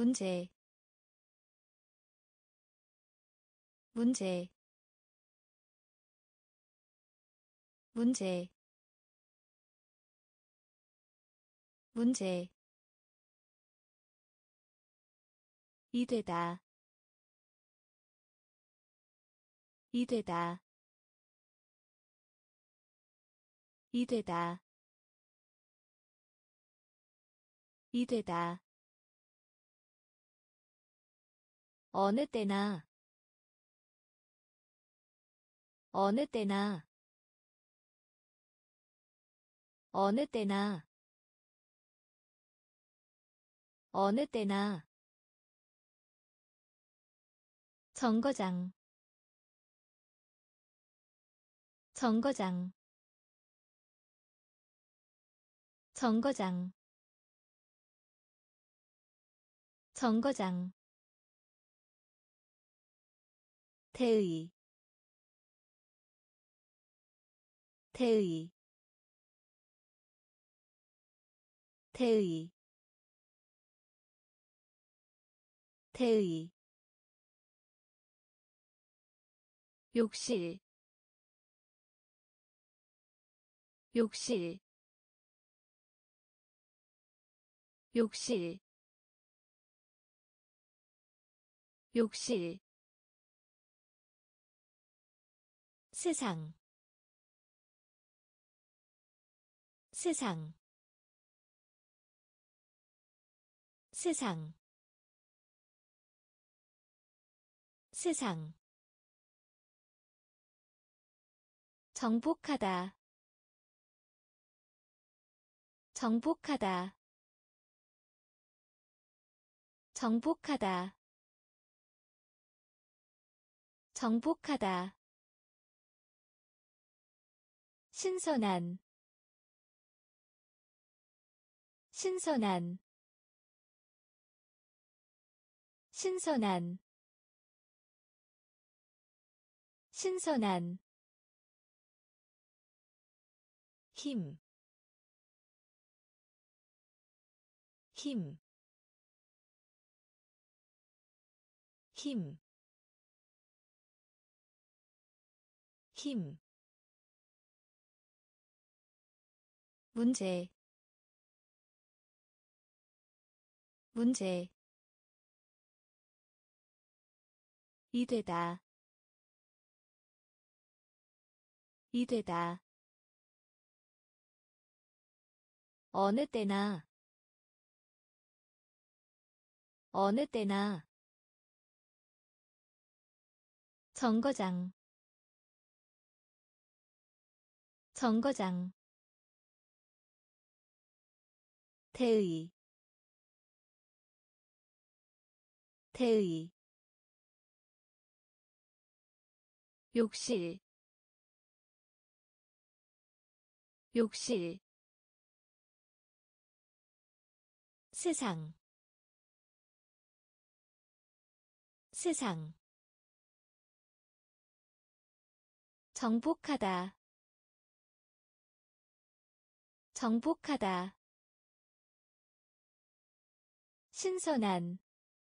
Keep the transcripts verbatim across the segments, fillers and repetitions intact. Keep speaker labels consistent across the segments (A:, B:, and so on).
A: 문제 문제 문제 문제 이되다 이되다 이되다 이되다 어느 때나 어느 때나 어느 때나 어느 때나 정거장 정거장 정거장 정거장 태의 태의 태의 태의 욕실 욕실 욕실 욕실 세상 세상 세상 세상 정복하다 정복하다 정복하다 정복하다 신선한 신선한 신선한 신선한 힘, 힘, 힘, 힘. 문제, 문제. 이되다, 이되다. 어느 때나, 어느 때나. 정거장, 정거장. 태의, 태의. 욕실, 욕실. 세상, 세상. 정복하다, 정복하다. 신선한,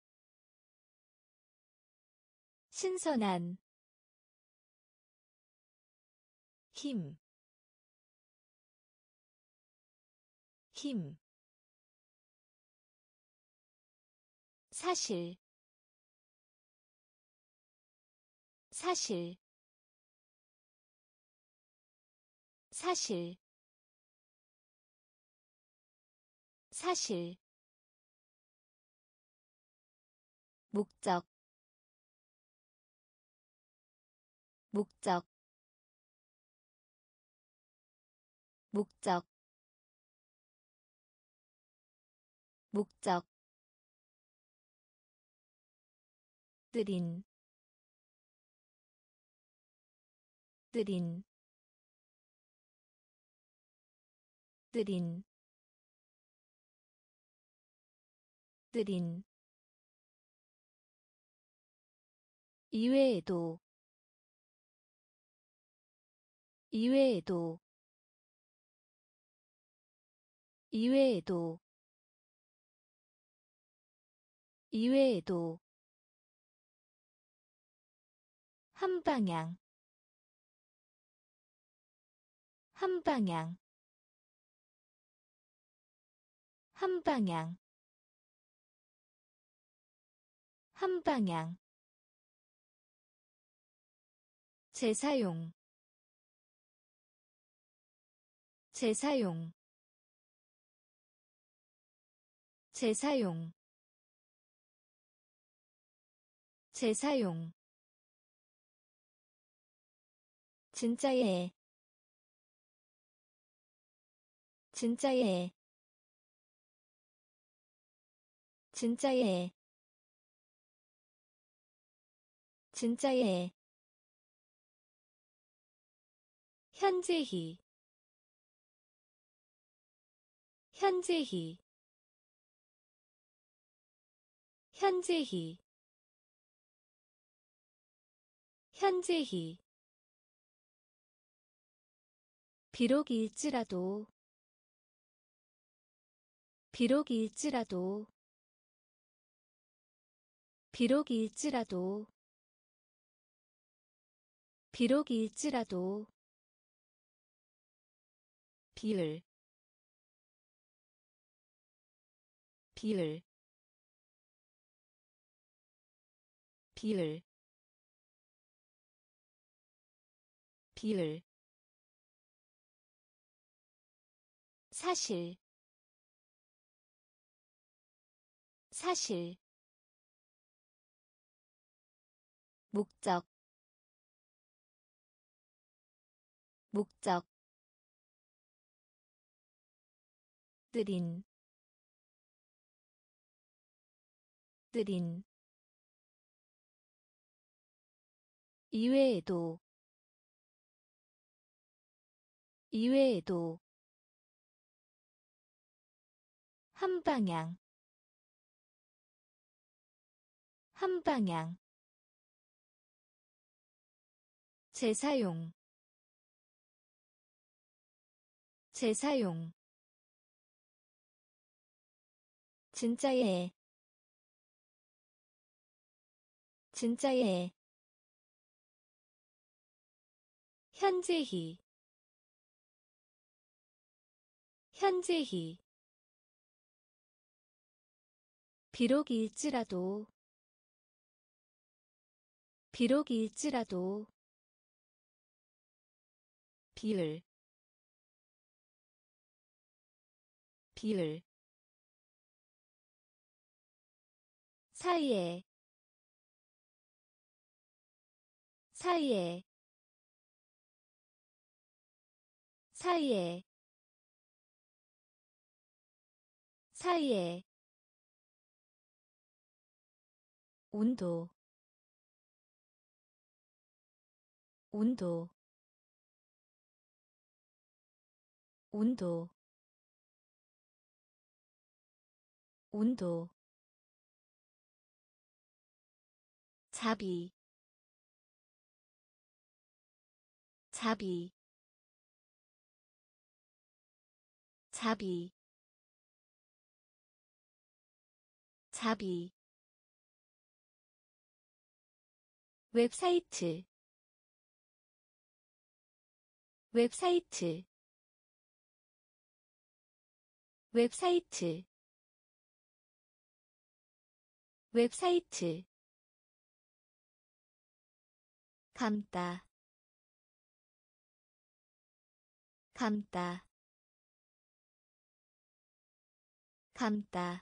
A: 신선한. 힘, 힘. 사실, 사실, 사실, 사실. 목적, 목적, 목적, 목적. 들인, 들인, 들인, 들인. 이외에도, 이외에도, 이외에도. 이외에도 한 방향 한 방향 한 방향 한 방향 재사용 재사용 재사용 재사용 진짜예 진짜예 진짜예 진짜예 현재히 현재히 현재히 현재히 비록일지라도 비록일지라도 비록일지라도 비록일지라도 비을 비을 비을 비을 사실 사실 목적 목적 느린 느린 이외에도 이외에도 한 방향 한 방향 재사용 재사용 진짜예 진짜예 현재히 현재히 비록일지라도 비록일지라도 비을 비을 사이에 사이에 사이에 사이에 온도 온도 온도 온도 자비 자비 자비 자비 웹사이트 웹사이트 웹사이트 웹사이트 감다 감다 감다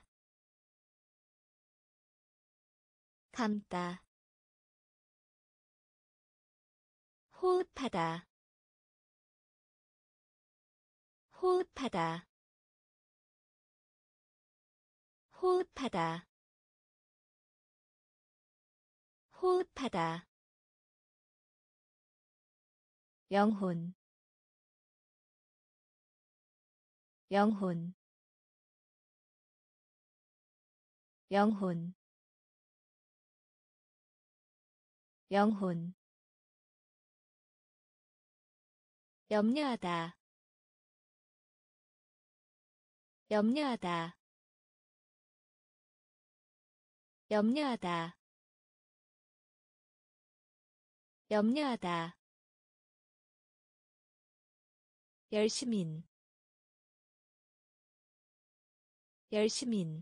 A: 감다 호흡하다 호흡하다 호흡하다 호흡하다 영혼 영혼 영혼 영혼 염려하다 염려하다 염려하다 염려하다 열심인 열심인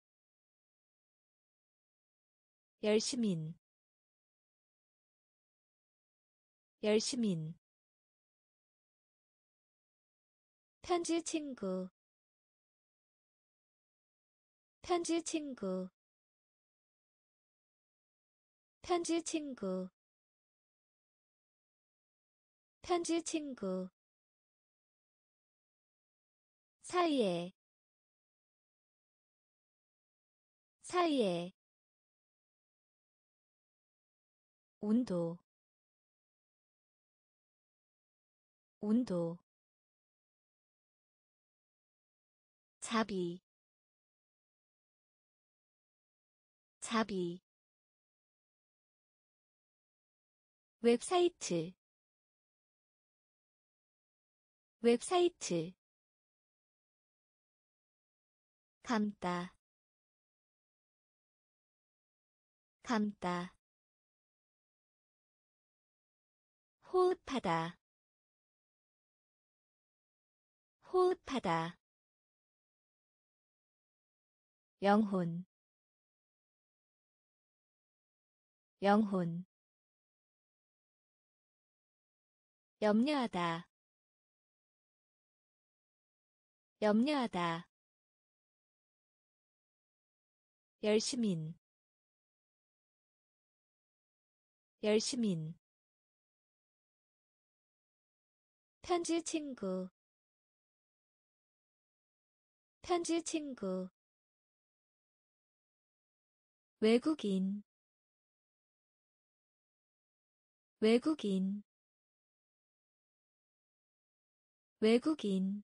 A: 열심인 열심인 편지 친구 편지 친구 편지 친구 편지 친구 사이에 사이에 온도 온도 자비 자비 웹사이트 웹사이트 감다 감다 호흡하다 호흡하다 영혼 영혼 염려하다 염려하다 열심인 열심인 편지 친구 편지 친구 외국인 외국인 외국인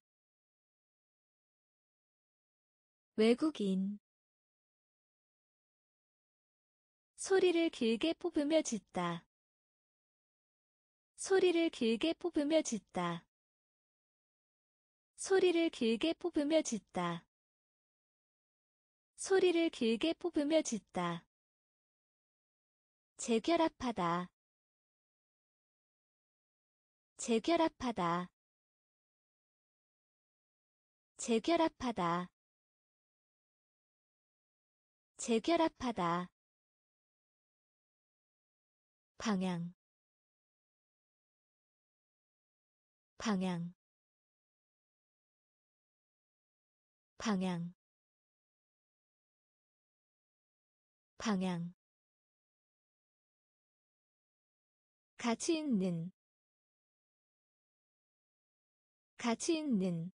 A: 외국인 소리를 길게 뽑으며 짖다 소리를 길게 뽑으며 짖다 소리를 길게 뽑으며 짖다 소리를 길게 뽑으며 짖다 재결합하다 재결합하다 재결합하다 재결합하다 방향 방향 방향 방향 가치 있는 가치 있는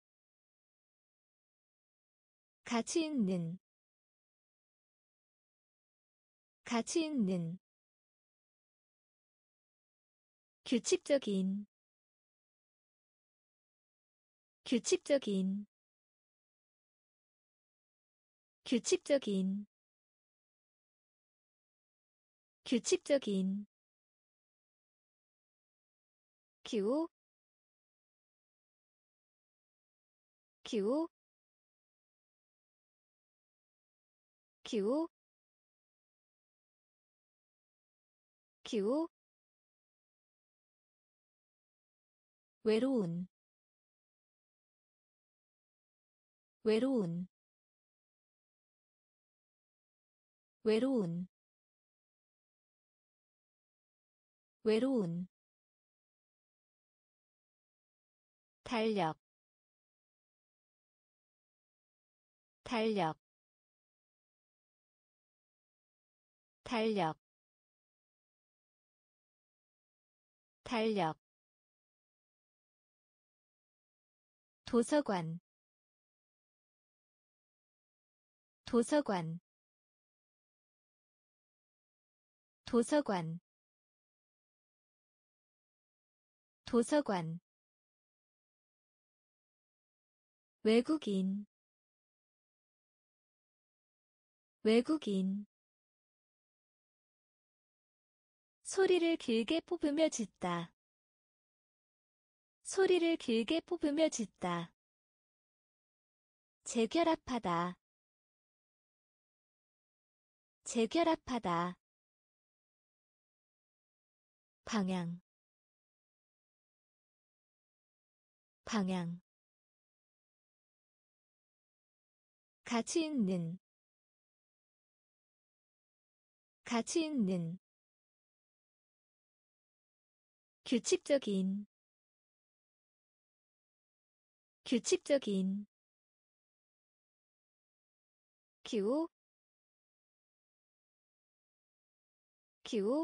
A: 가치 있는 가치 있는 규칙적인 규칙적인 규칙적인 규칙적인 기호 기호 기호 기호 외로운 외로운 외로운 외로운 달력 달력 달력 달력 도서관 도서관 도서관 도서관 외국인 외국인 소리를 길게 뽑으며 짖다 소리를 길게 뽑으며 짖다 재결합하다 재결합하다. 방향 방향 가치 있는 가치 있는 규칙적인 규칙적인 기호 기호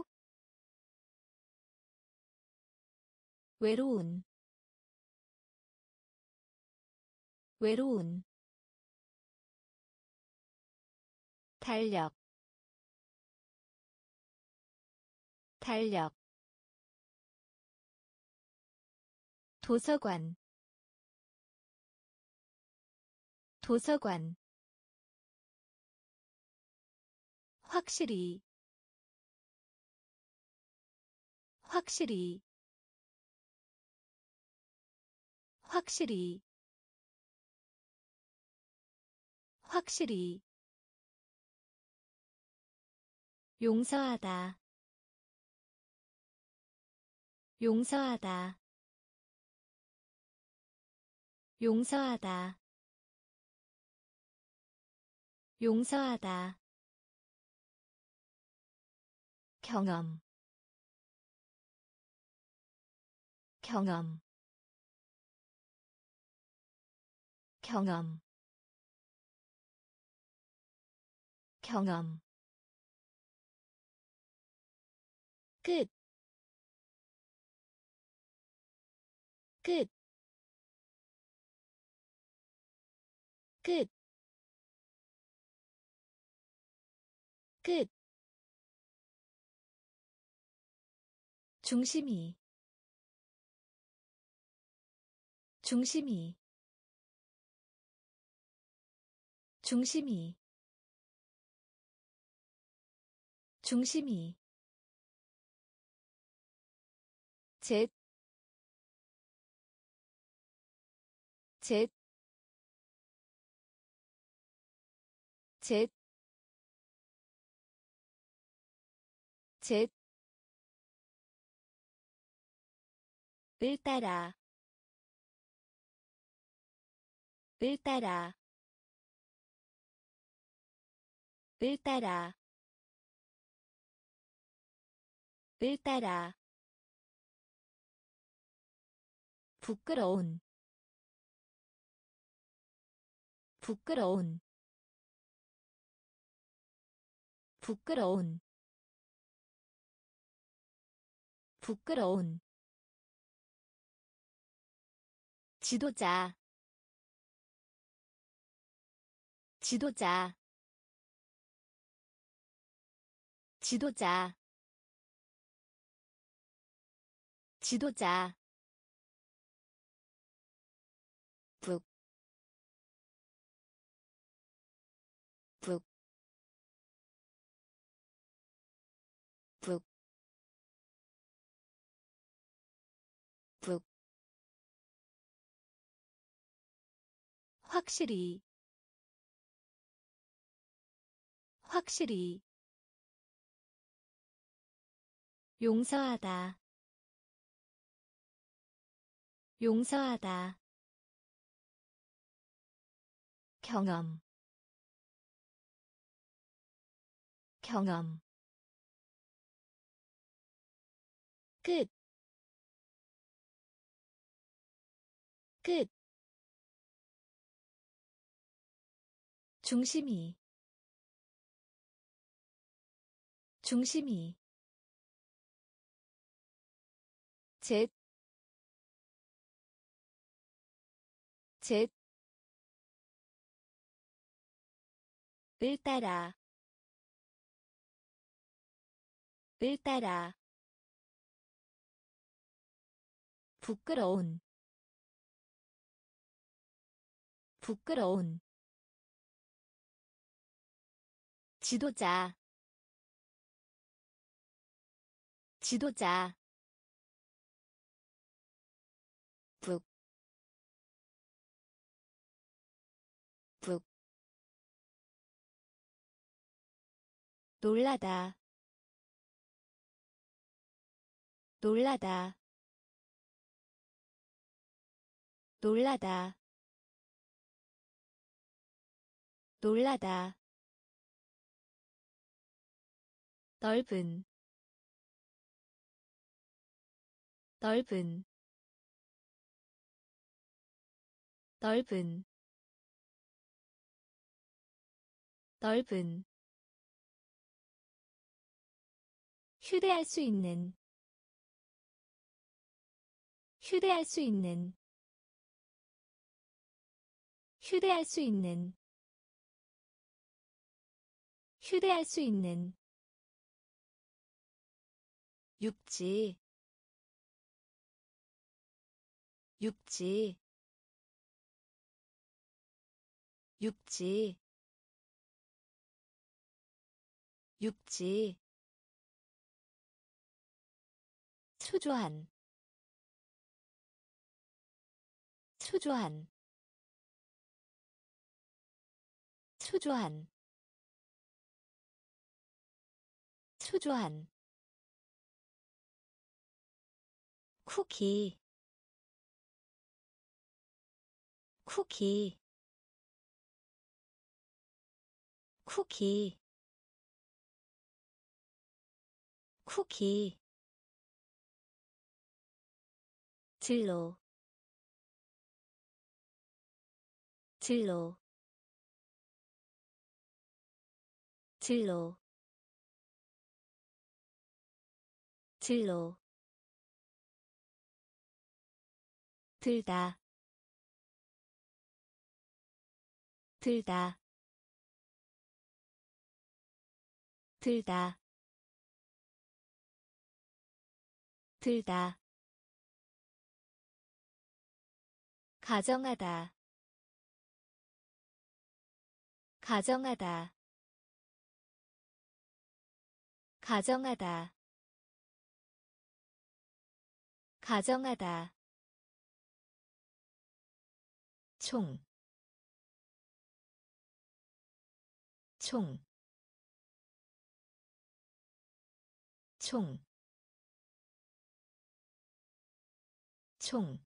A: 외로운 외로운 달력 달력 도서관 도서관 확실히 확실히 확실히 확실히 용서하다 용서하다 용서하다 용서하다 경험 경험 경험 경험 끝 끝 끝 끝 중심이 중심이 중심이 중심이 셋, 셋, 셋, 셋, 을 따라, 을 따라, 을 따라, 을 따라, 부끄러운, 부끄러운, 부끄러운, 부끄러운, 지도자, 지도자, 지도자, 지도자, 북, 북, 북, 북, 확실히, 확실히, 용서하다, 용서하다, 경험, 경험, 끝, 끝, 중심이, 중심이, 셋, 셋, 을 따라, 을 따라, 부끄러운, 부끄러운, 지도자, 지도자, 북, 북, 놀라다 놀라다 놀라다 놀라다 넓은 넓은 넓은 넓은 휴대할 수 있는 휴대할 수 있는 휴대할 수 있는 휴대할 수 있는 육지 육지 육지 육지 초조한 초조한 초조한 초조한 쿠키 쿠키 쿠키 쿠키 진로 진로 진로 진로 들다 들다 들다 들다 가정하다 가정하다 가정하다 가정하다 총, 총, 총, 총,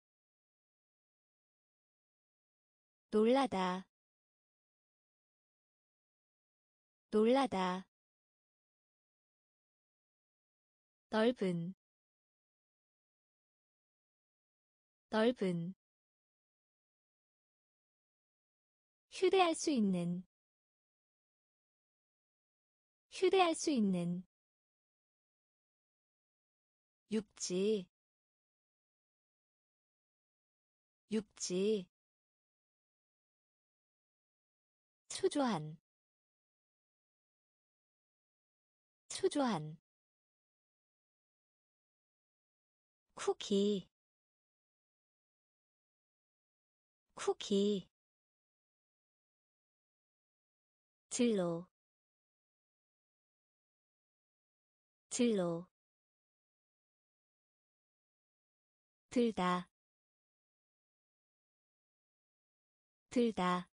A: 놀라다, 놀라다, 넓은, 넓은, 휴대할 수 있는, 휴대할 수 있는, 육지, 육지, 초조한, 초조한, 쿠키, 쿠키, 진로, 진로, 들다, 들다,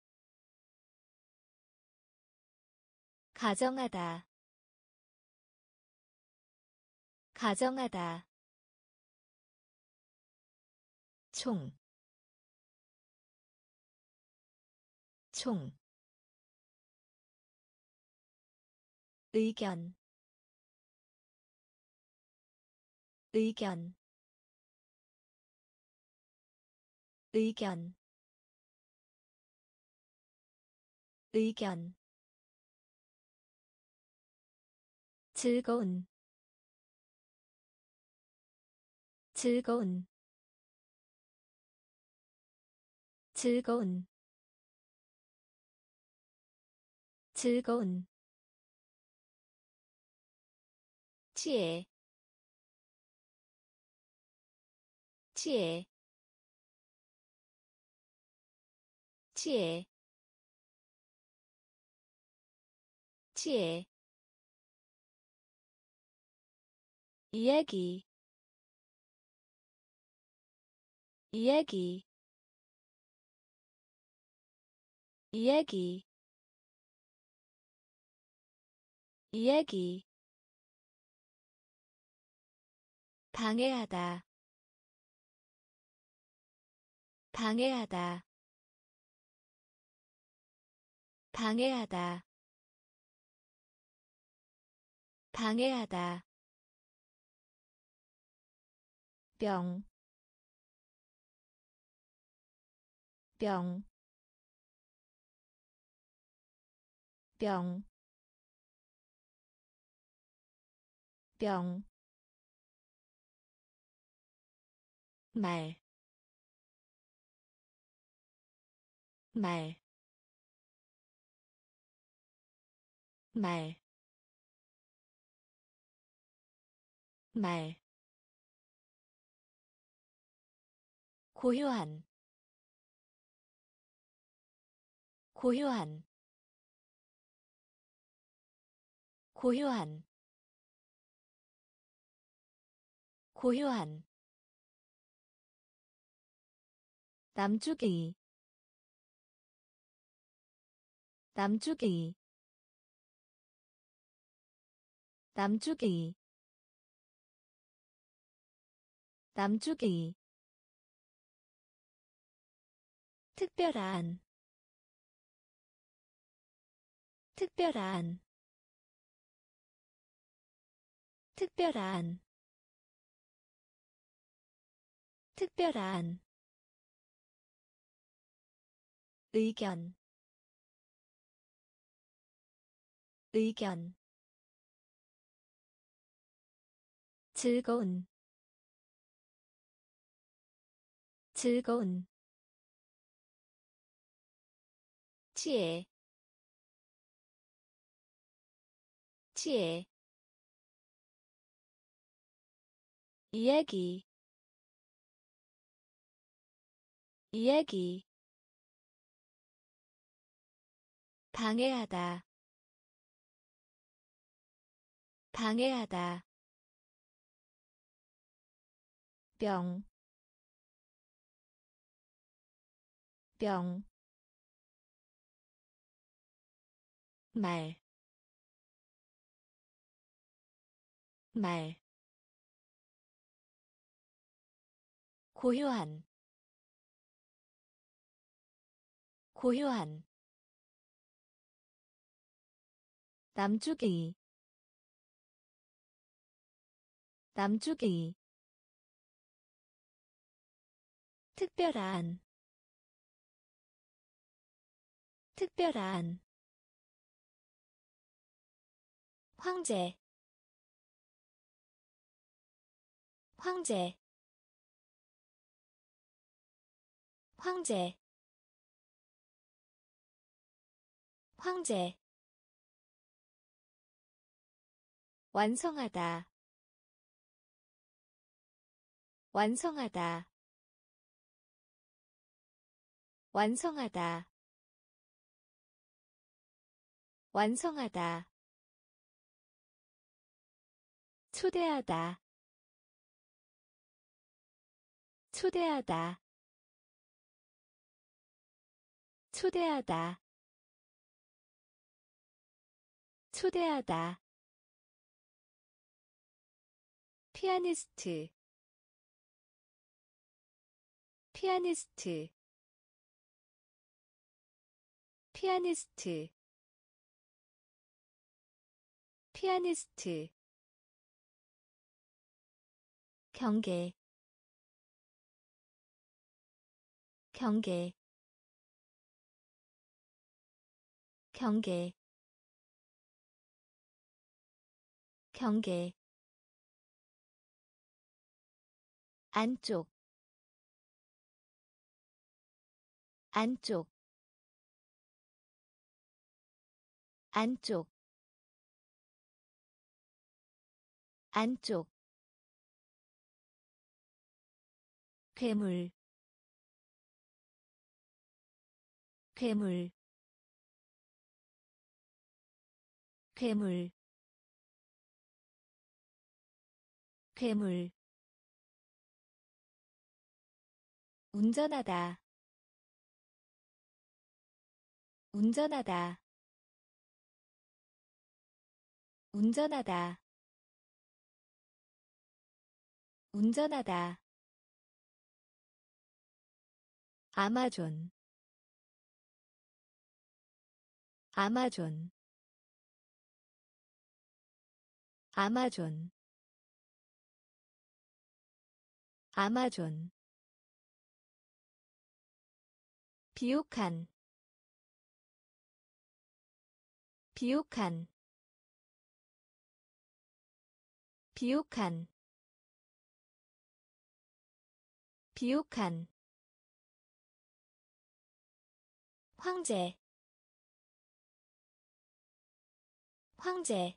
A: 가정하다, 가정하다, 총, 총, 의견, 의견, 의견, 의견, 즐거운, 즐거운, 즐거운, 즐거운, 지혜, 지혜, 지혜, 지혜, 이야기, 이야기, 이야기, 이야기 방해하다 방해하다 방해하다 방해하다 병, 병, 병, 병, 말, 말, 말, 말, 고요한, 고요한, 고요한, 고요한, 남주기, 남주기, 남주기, 남주기, 특별한, 특별한, 특별한, 특별한, 의견, 의견, 즐거운, 즐거운, 지혜, 지혜, 이야기, 이야기, 방해하다, 방해하다, 병, 병, 말, 말, 고요한, 고요한, 남주기, 남주기, 특별한, 특별한, 황제, 황제, 황제, 황제, 완성하다, 완성하다, 완성하다, 완성하다, 초대하다, 초대하다, 초대하다, 초대하다, 피아니스트, 피아니스트, 피아니스트, 피아니스트, 경계, 경계, 경계, 경계, 안쪽, 안쪽, 안쪽, 안쪽, 괴물, 괴물, 괴물, 괴물, 운전하다, 운전하다, 운전하다 운전하다 아마존 아마존 아마존 아마존 비옥한 비옥한 비옥한 비옥한 황제 황제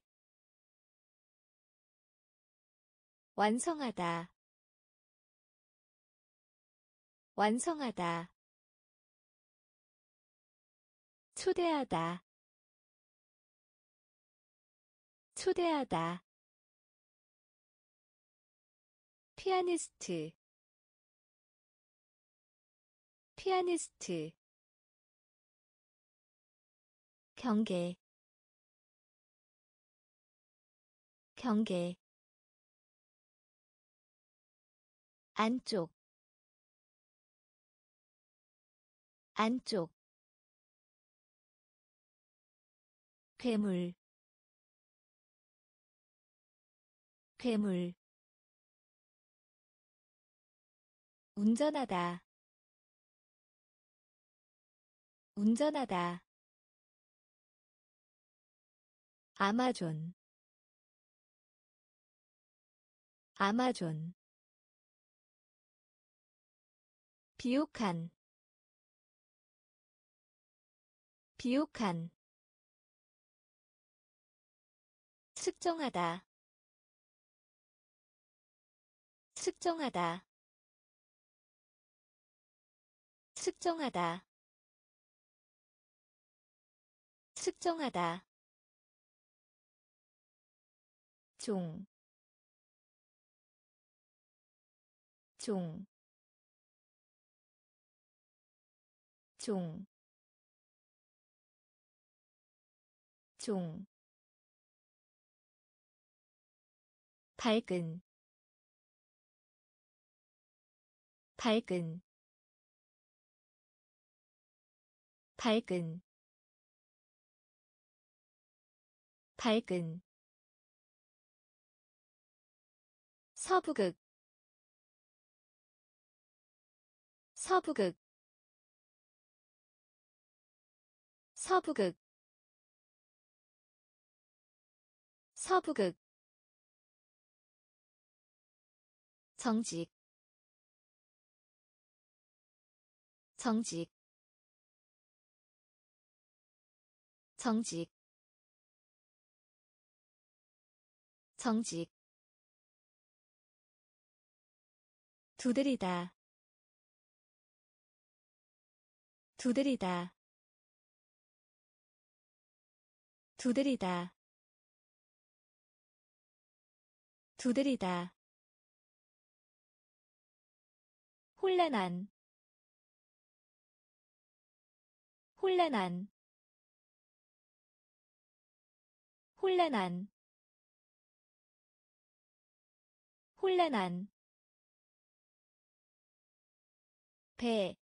A: 완성하다 완성하다 초대하다 초대하다 피아니스트 피아니스트 경계 경계 안쪽 안쪽 괴물 괴물 운전하다 운전하다 아마존 아마존 비옥한 비옥한 측정하다 측정하다 측정하다 측정하다 종, 종, 종, 종, 밝은, 밝은, 밝은, 밝은, 서부극, 서부극, 서부극, 서부극, 정직, 정직, 정직, 정직, 두드리다, 두드리다, 두드리다, 두드리다, 혼란한, 혼란한, 혼란한, 혼란한, 배,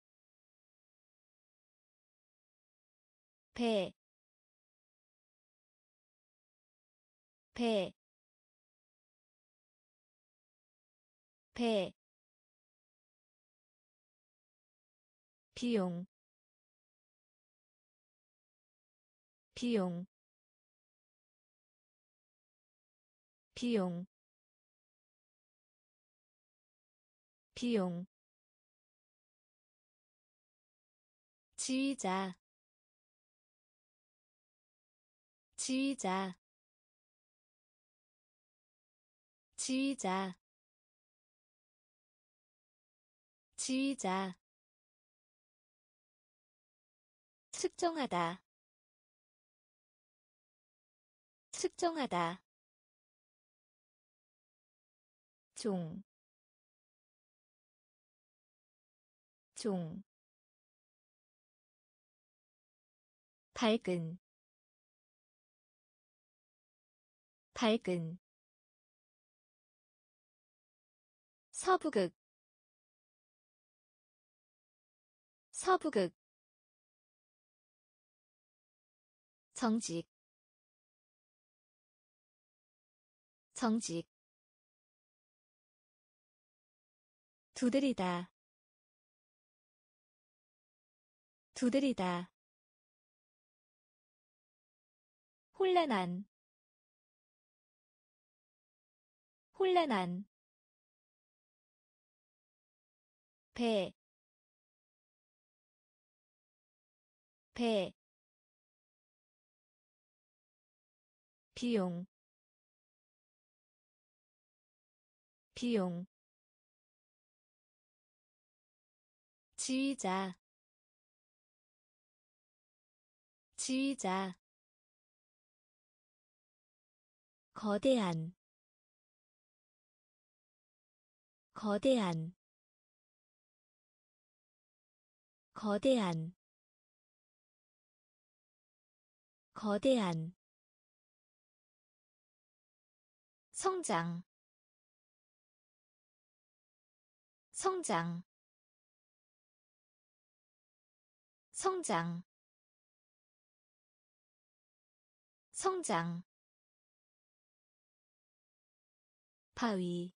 A: 배, 배, 배, 비용, 비용, 비용, 비용, 지휘자, 지휘자, 지휘자, 지휘자, 측정하다, 측정하다, 종, 종, 밝은, 밝은 서부극 서부극 정직 정직 두드리다 두드리다 혼란한 혼란한 배, 배, 비용, 비용, 지휘자, 지휘자, 거대한, 거대한, 거대한, 거대한, 성장, 성장, 성장, 성장, 바위,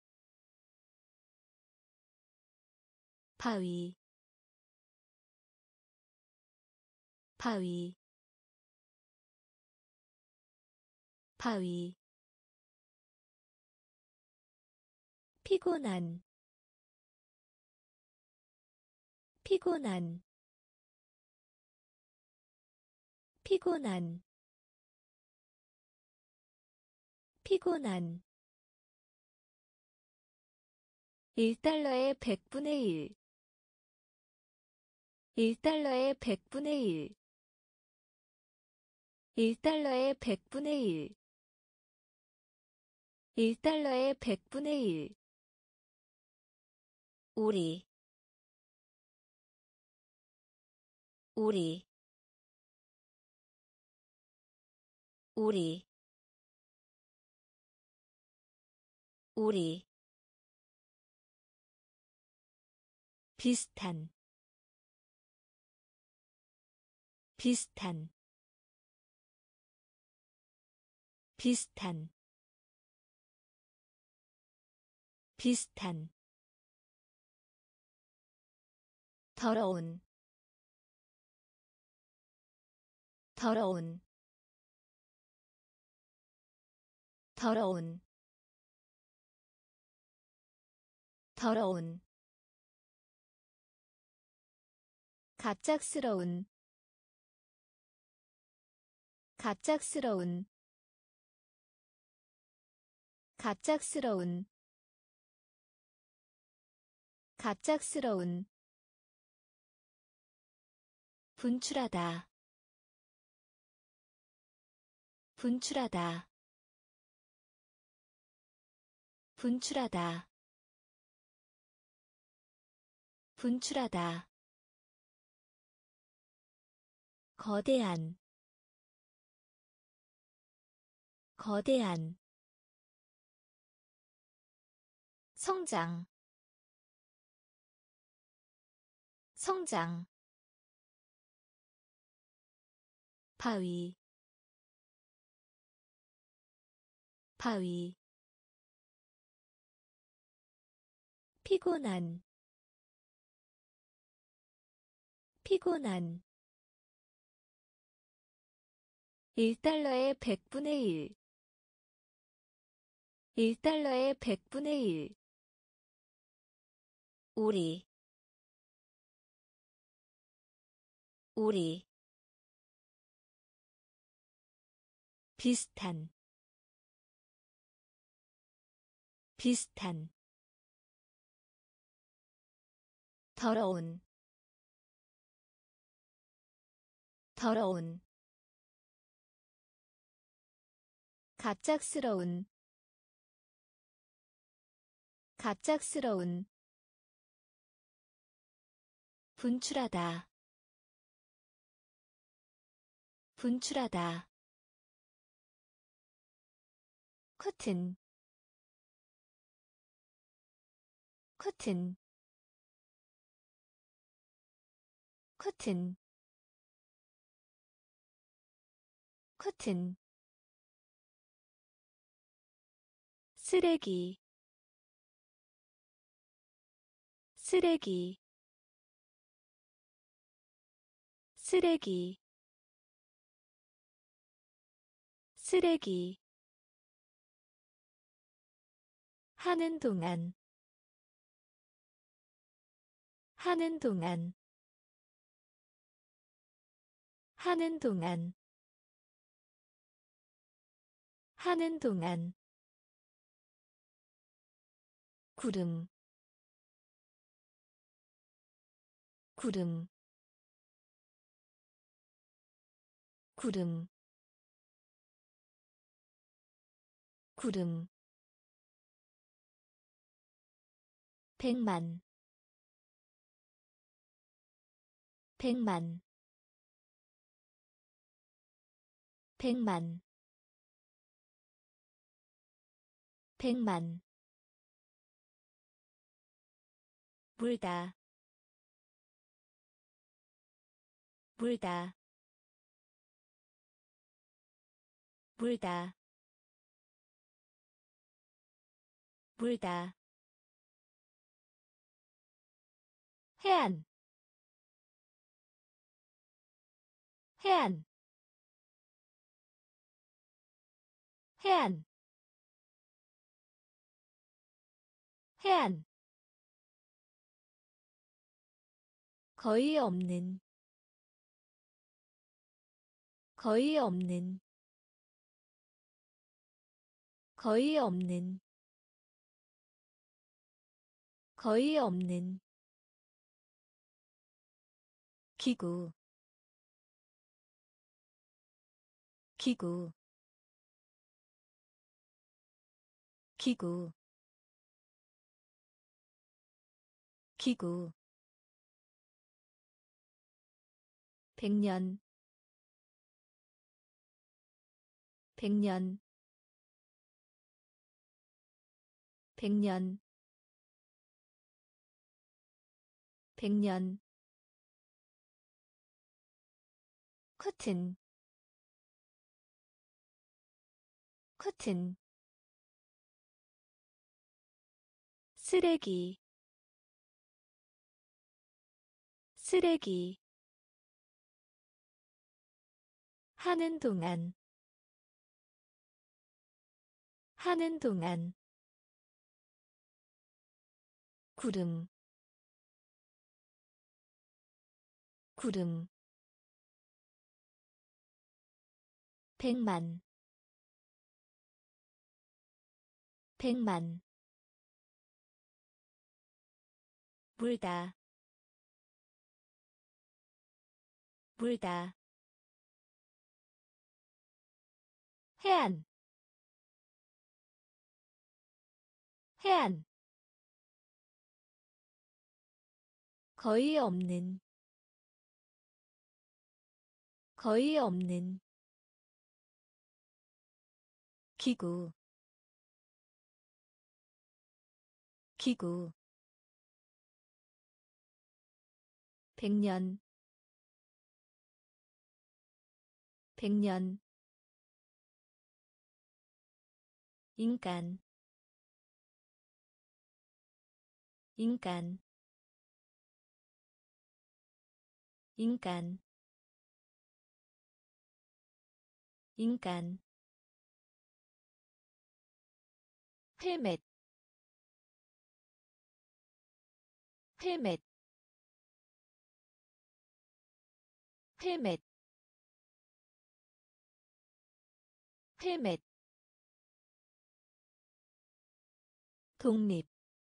A: 바위, 바위, 바위, 피곤한, 피곤한, 피곤한, 피곤한 일 달러의 백분의 일 일 달러의 백분의 일 일 달러의 백분의 일 일 달러의 백분의 일 우리 우리 우리 우리 비슷한 비슷한 비슷한 비슷한 더러운 더러운 더러운 더러운 갑작스러운 갑작스러운 갑작스러운 갑작스러운 분출하다 분출하다 분출하다 분출하다 거대한 거대한 성장 성장 바위 바위 피곤한 피곤한 일 달러의 백분의 일 일 달러의 백분의 일 우리 우리 비슷한 비슷한 더러운 더러운 갑작스러운 갑작스러운 분출하다 분출하다 커튼 커튼 커튼 커튼 쓰레기 쓰레기 쓰레기 쓰레기 하는 동안 하는 동안 하는 동안 하는 동안 구름 구름 구름 구름 백만 백만 백만 백만 물다 물다 물다 물다 해안 해안 해안 해안 거의 없는 거의 없는 거의 없는 거의 없는 기구 기구 기구 기구 백년 백년 백년 백년 커튼 커튼 쓰레기 쓰레기 하는 동안 하는 동안 구름 구름 백만 백만 물다 물다 해안 해안 거의 없는 거의 없는 기구 기구 백년 백년 인간 인간 인간 인간 헬멧 헬멧 헬멧 헬멧 독립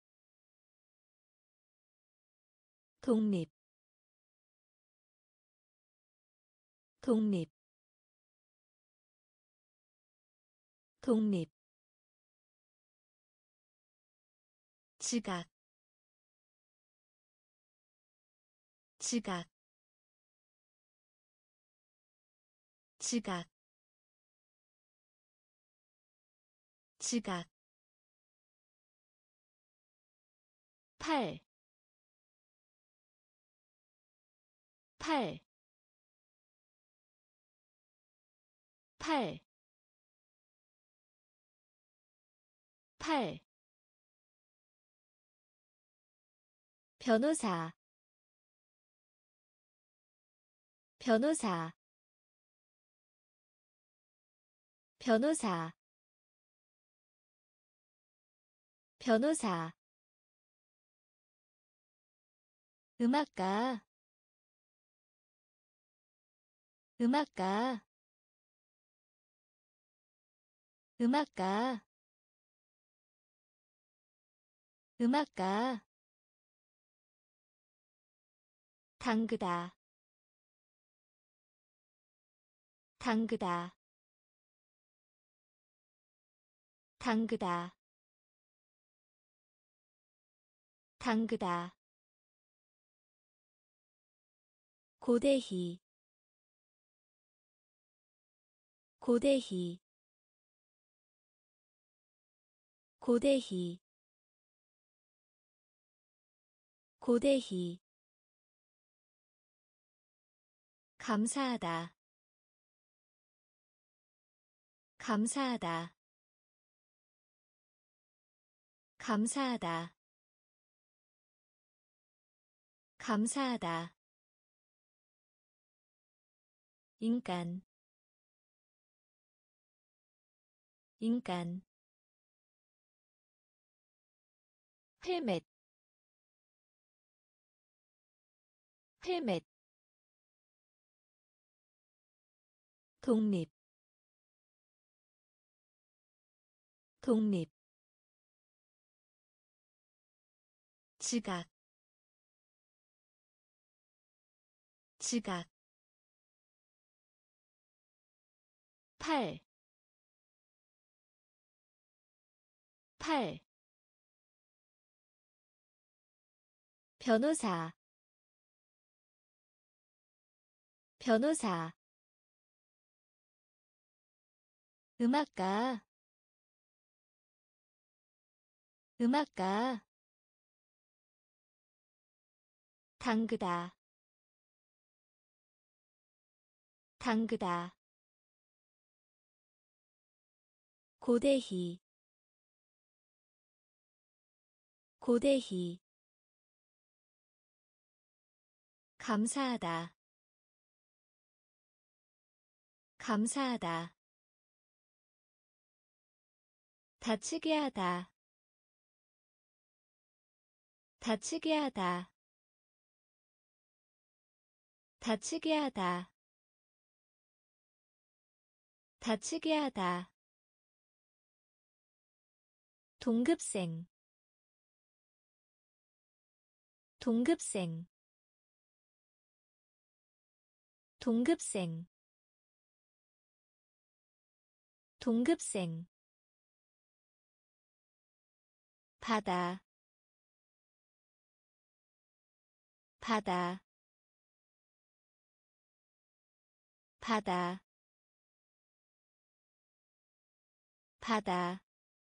A: 독립 독립 독립 지각 지각 지각 지각 팔, 팔, 팔, 팔. 변호사, 변호사, 변호사, 변호사. 음악가, 음악가, 음악가, 음악가. 당그다, 당그다, 당그다, 당그다. 고대희, 고대희, 고대희, 고대희. 감사하다, 감사하다, 감사하다, 감사하다. 인간, 인간. 헬멧, 헬멧. 독립, 독립. 지각, 지각. 팔, 팔. 변호사, 변호사. 음악가, 음악가. 당그다, 당그다. 고대희, 고대희. 감사하다, 감사하다. 다치게 하다, 다치게 하다, 다치게 하다, 다치게 하다. 동급생, 동급생, 동급생, 동급생. 바다, 바다, 바다, 바다.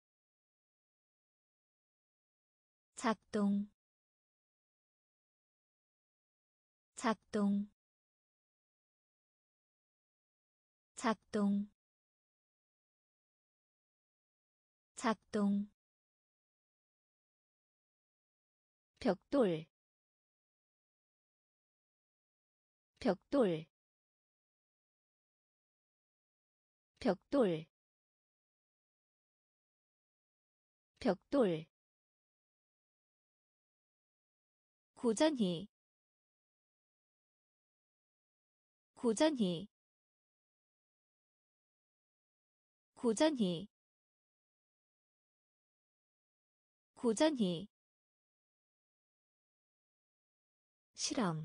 A: 작동, 작동, 작동, 작동. 벽돌, 벽돌, 벽돌, 벽돌. 고전히, 고전히, 고전히, 고전히. 실험,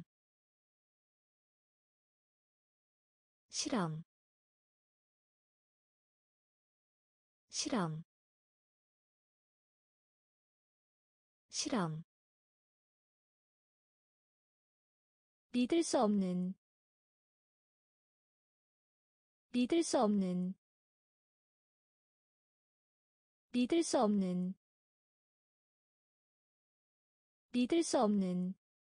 A: 실험, 실험, 실험. 믿을 수 없는, 믿을 수 없는, 믿을 수 없는 믿을 수 없는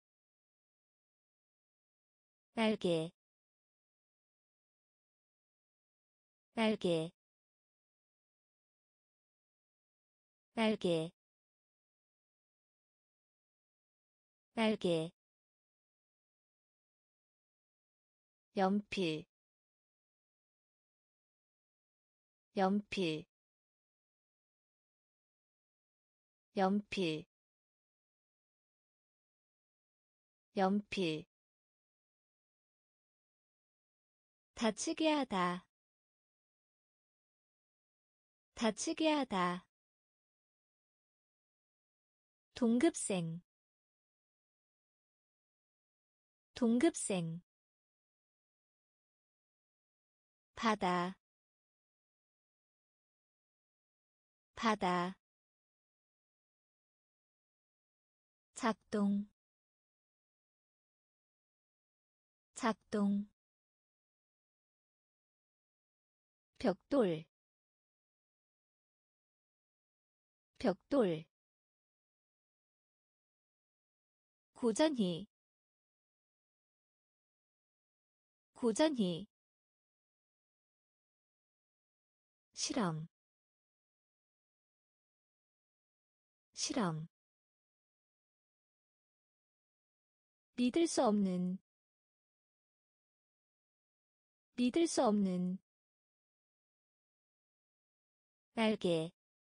A: 날개 날개 날개 날개 연필 연필 연필 연필 다치게 하다 다치게 하다 동급생 동급생 바다 바다 작동 작동 벽돌 벽돌 고전히 고전히 실험 실험 믿을 수 없는 믿을 수 없는 날개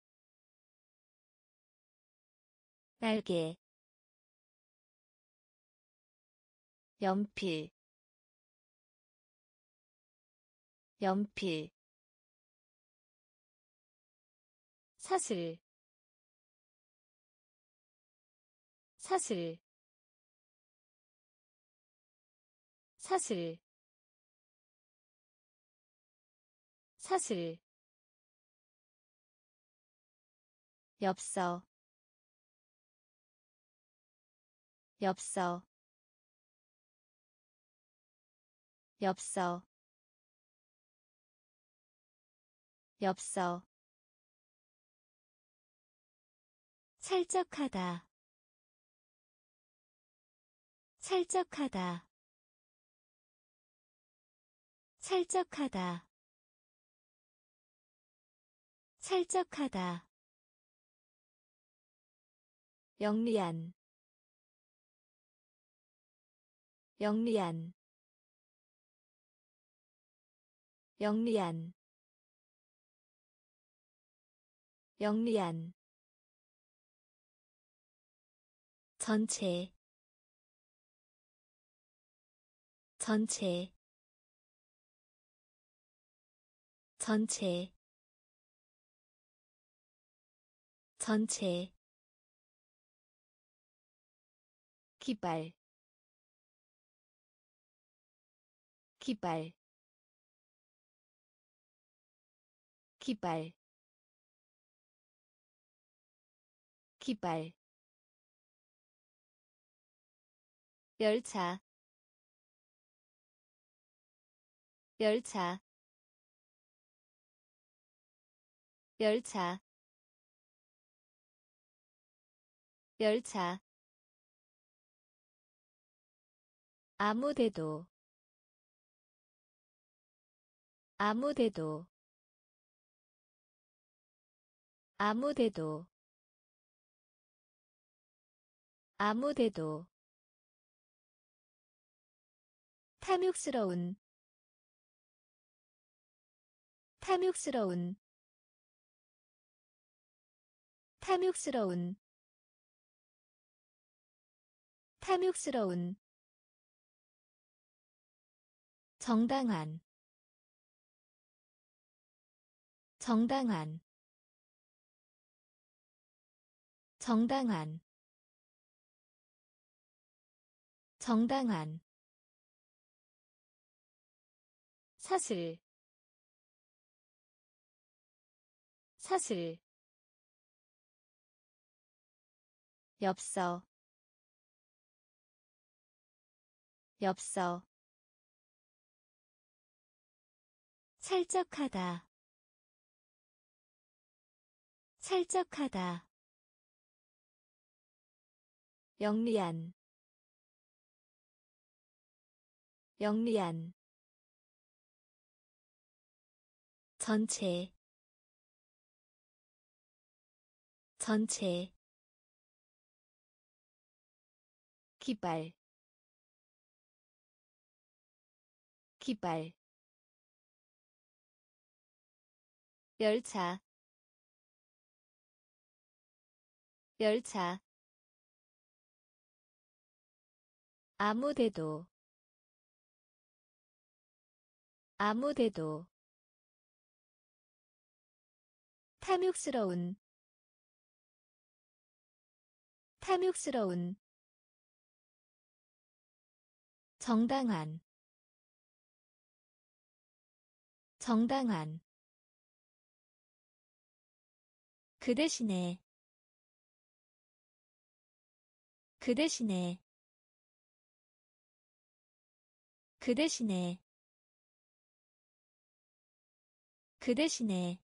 A: 날개 연필 연필 사슬 사슬 사슬 사슬 엽서 엽서 엽서 엽서 살짝하다 살짝하다 살짝하다 살짝하다 영리한 영리한 영리한 영리한 전체 전체 전체 전체 기발 기발 기발 기발 열차 열차 열차 열차 아무데도 아무데도 아무데도 아무데도 탐욕스러운 탐욕스러운 탐욕스러운 탐욕스러운 정당한 정당한 정당한 정당한 사슬 사슬 엽서 엽서 살짝하다 살짝하다 영리한 영리한 전체 전체 기발 기발 열차 열차 아무데도 아무데도 탐욕스러운 탐욕스러운 정당한 정당한 그 대신에 그 대신에 그 대신에 그 대신에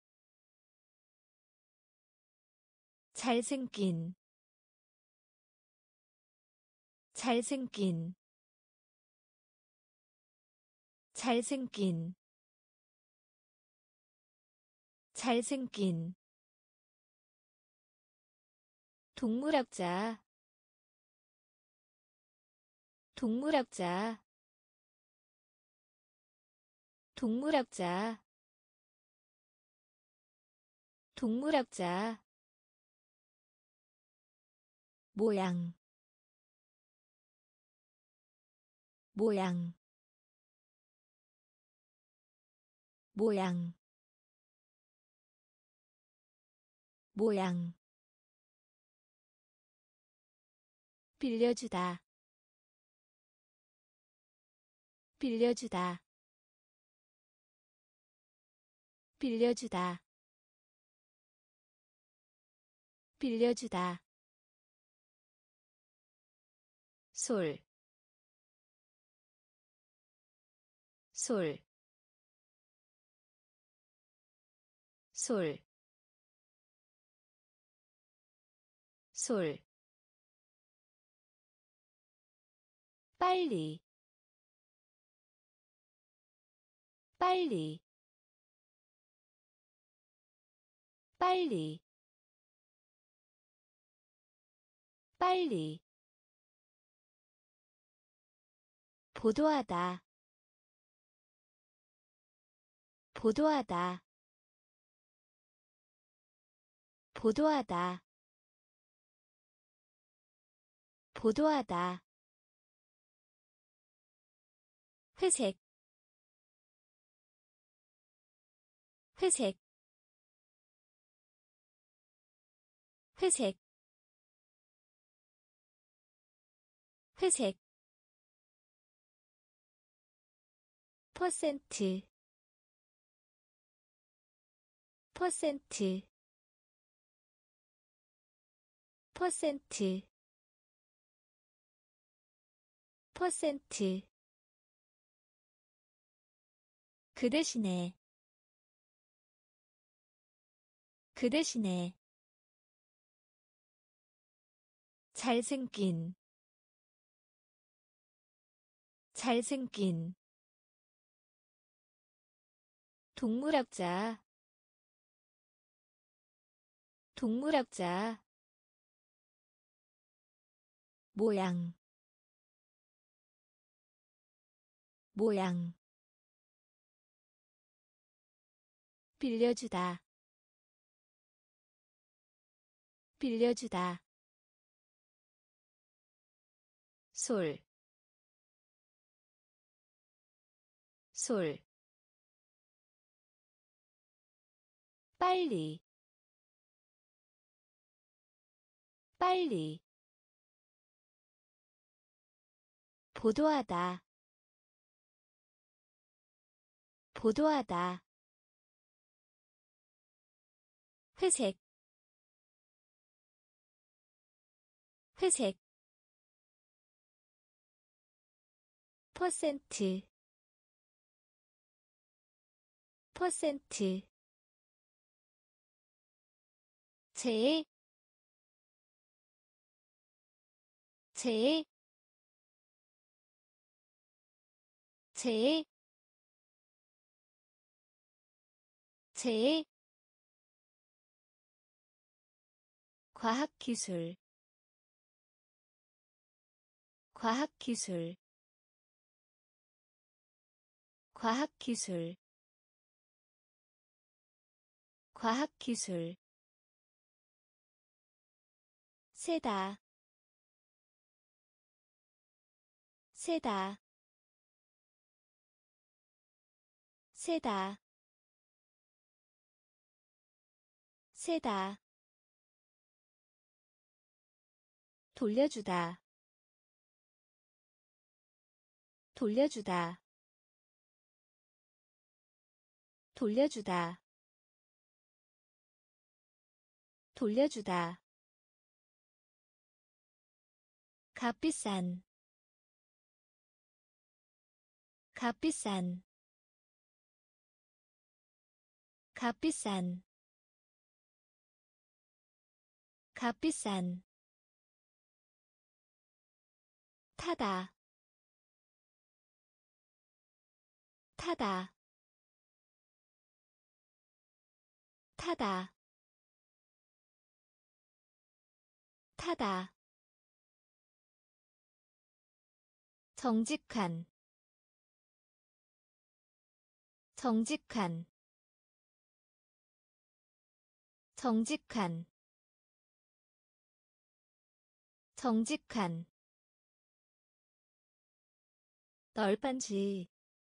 A: 잘생긴 잘생긴 잘생긴 잘생긴 동물학자 동물학자 동물학자 동물학자 모양 모양 모양 모양 빌려주다 빌려주다 빌려주다 빌려주다 솔, 솔, 솔, 솔 빨리 빨리 빨리 빨리 보도하다 보도하다 보도하다 보도하다 회색 회색 회색 회색 퍼센트 퍼센트 퍼센트 퍼센트 그 대신에 그 대신에 잘생긴 잘생긴 동물학자 동물학자 모양 모양 빌려주다 빌려주다 솔, 솔 빨리 빨리 보도하다 보도하다 회색 회색 퍼센트 퍼센트 제, 제, 제, 제, 과학기술, 과학기술, 과학기술, 과학기술, 세다, 세다, 세다, 세다, 돌려주다, 돌려주다, 돌려주다, 돌려주다, 값비싼, 값비싼, 값비싼, 값비싼, 타다, 타다, 타다, 타다, 정직한, 정직한, 정직한, 정직한, 널빤지,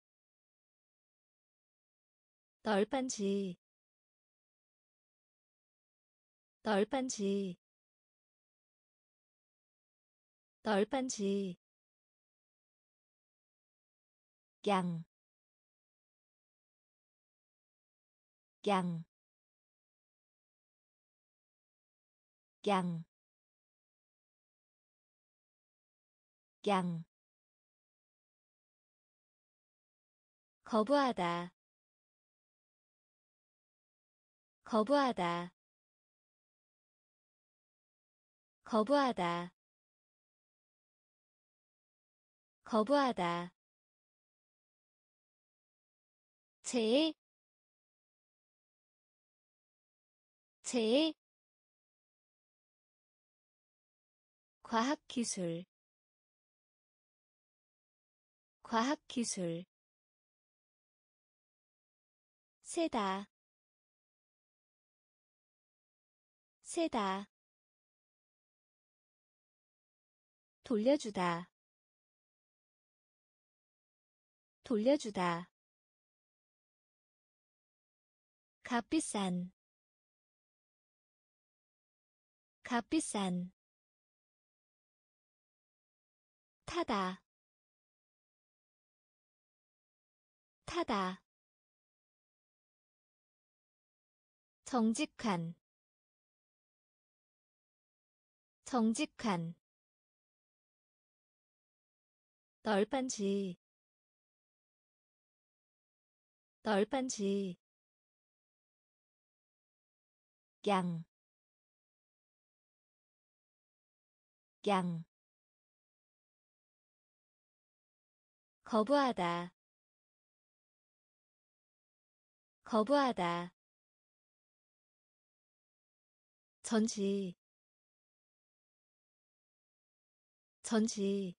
A: 널빤지, 널빤지, 널빤지, 양, 양, 양, 양, 거부하다, 거부하다, 거부하다, 거부하다, 제, 제, 과학기술, 과학기술, 세다, 세다, 돌려주다, 돌려주다, 값비싼, 값비싼, 타다, 타다, 정직한, 정직한, 널빤지, 널빤지, 양, 양, 거부하다, 거부하다, 전지, 전지,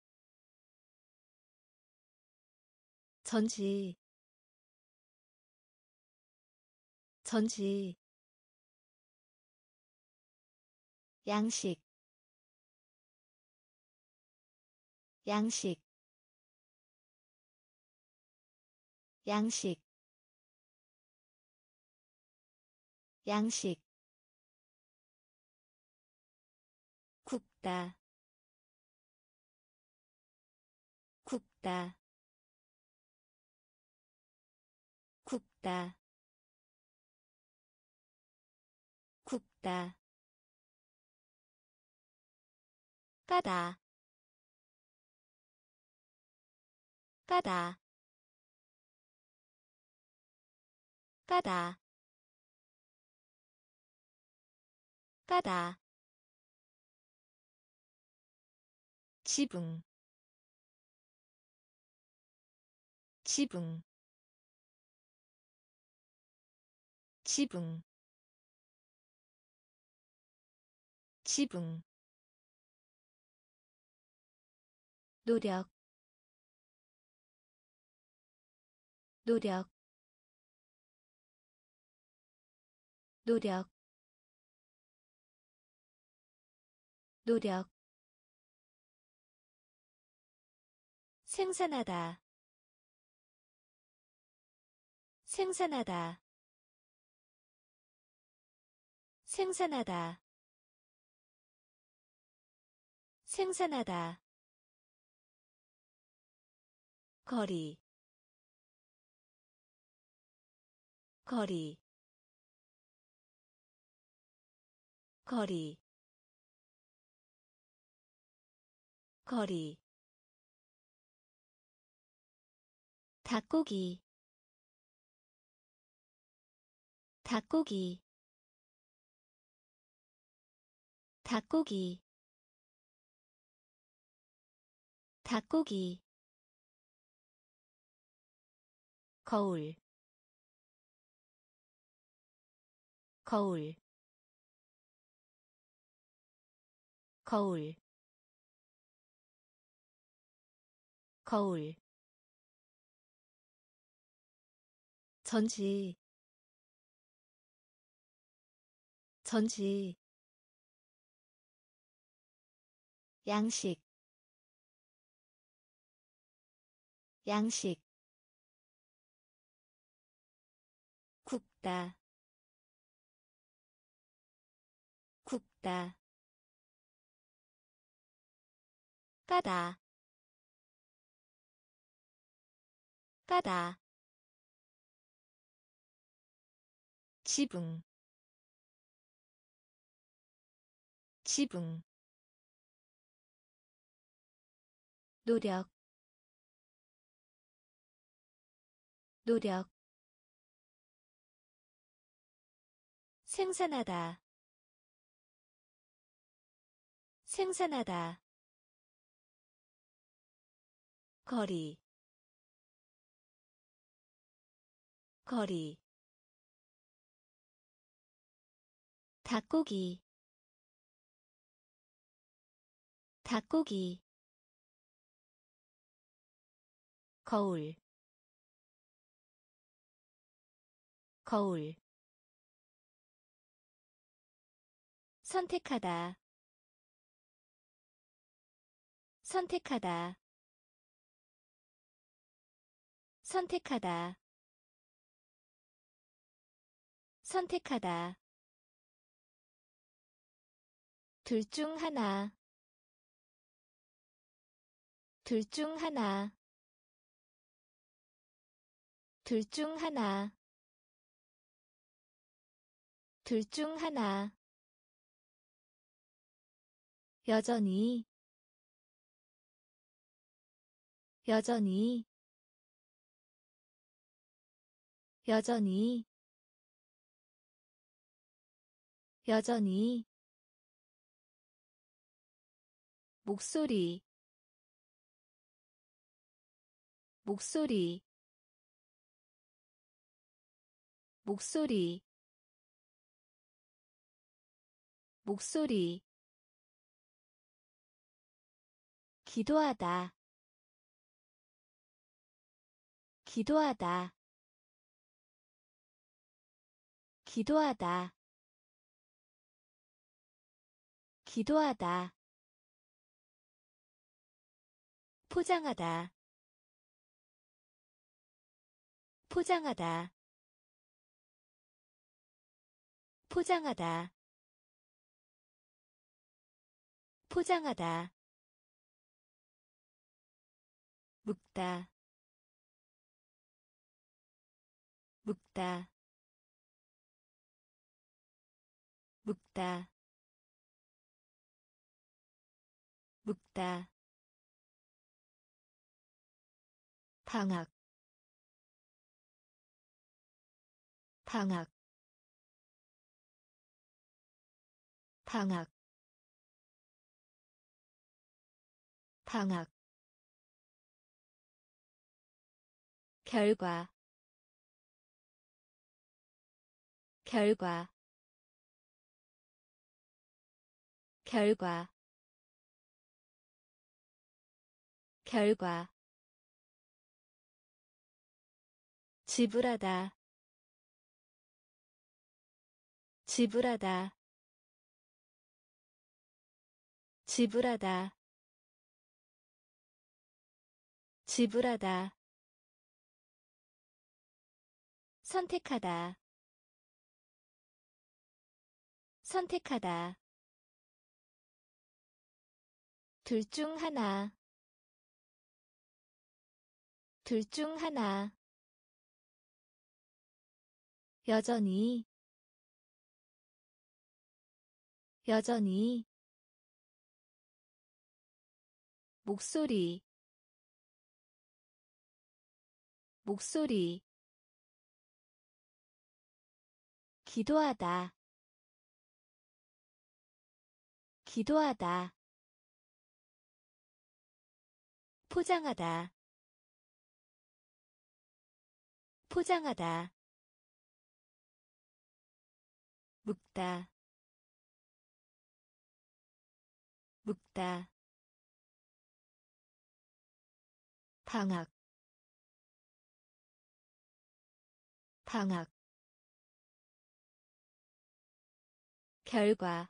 A: 전지, 전지, 양식, 양식, 양식, 양식, 굽다, 굽다, 굽다, 굽다, 까다, 까다, 까다, 까다 지붕 지붕 지붕 지붕 노력 노력 노력 노력 생산하다 생산하다 생산하다 생산하다 거리 거리 거리 거리 닭고기 닭고기 닭고기 닭고기 거울 거울 거울 거울 전지 전지 양식 양식 굽다 굽다 까다 까다 지붕 지붕 노력 노력 생산하다 생산하다 거리 거리 닭고기 닭고기 거울 거울 선택하다 선택하다 선택하다 선택하다 둘 중 하나 둘 중 하나 둘 중 하나 둘 중 하나 여전히 여전히 여전히 여전히 목소리 목소리 목소리 목소리 기도하다 기도하다 기도하다 기도하다 포장하다 포장하다 포장하다 포장하다 묵다 묵다 묵다 묵다 방학 방학 방학 방학 결과 결과 결과 결과 지불하다 지불하다 지불하다 지불하다 선택하다 선택하다 둘 중 하나 둘 중 하나 여전히 여전히 목소리 목소리 기도하다 기도하다 포장하다 포장하다 묵다 묵다 방학 방학 결과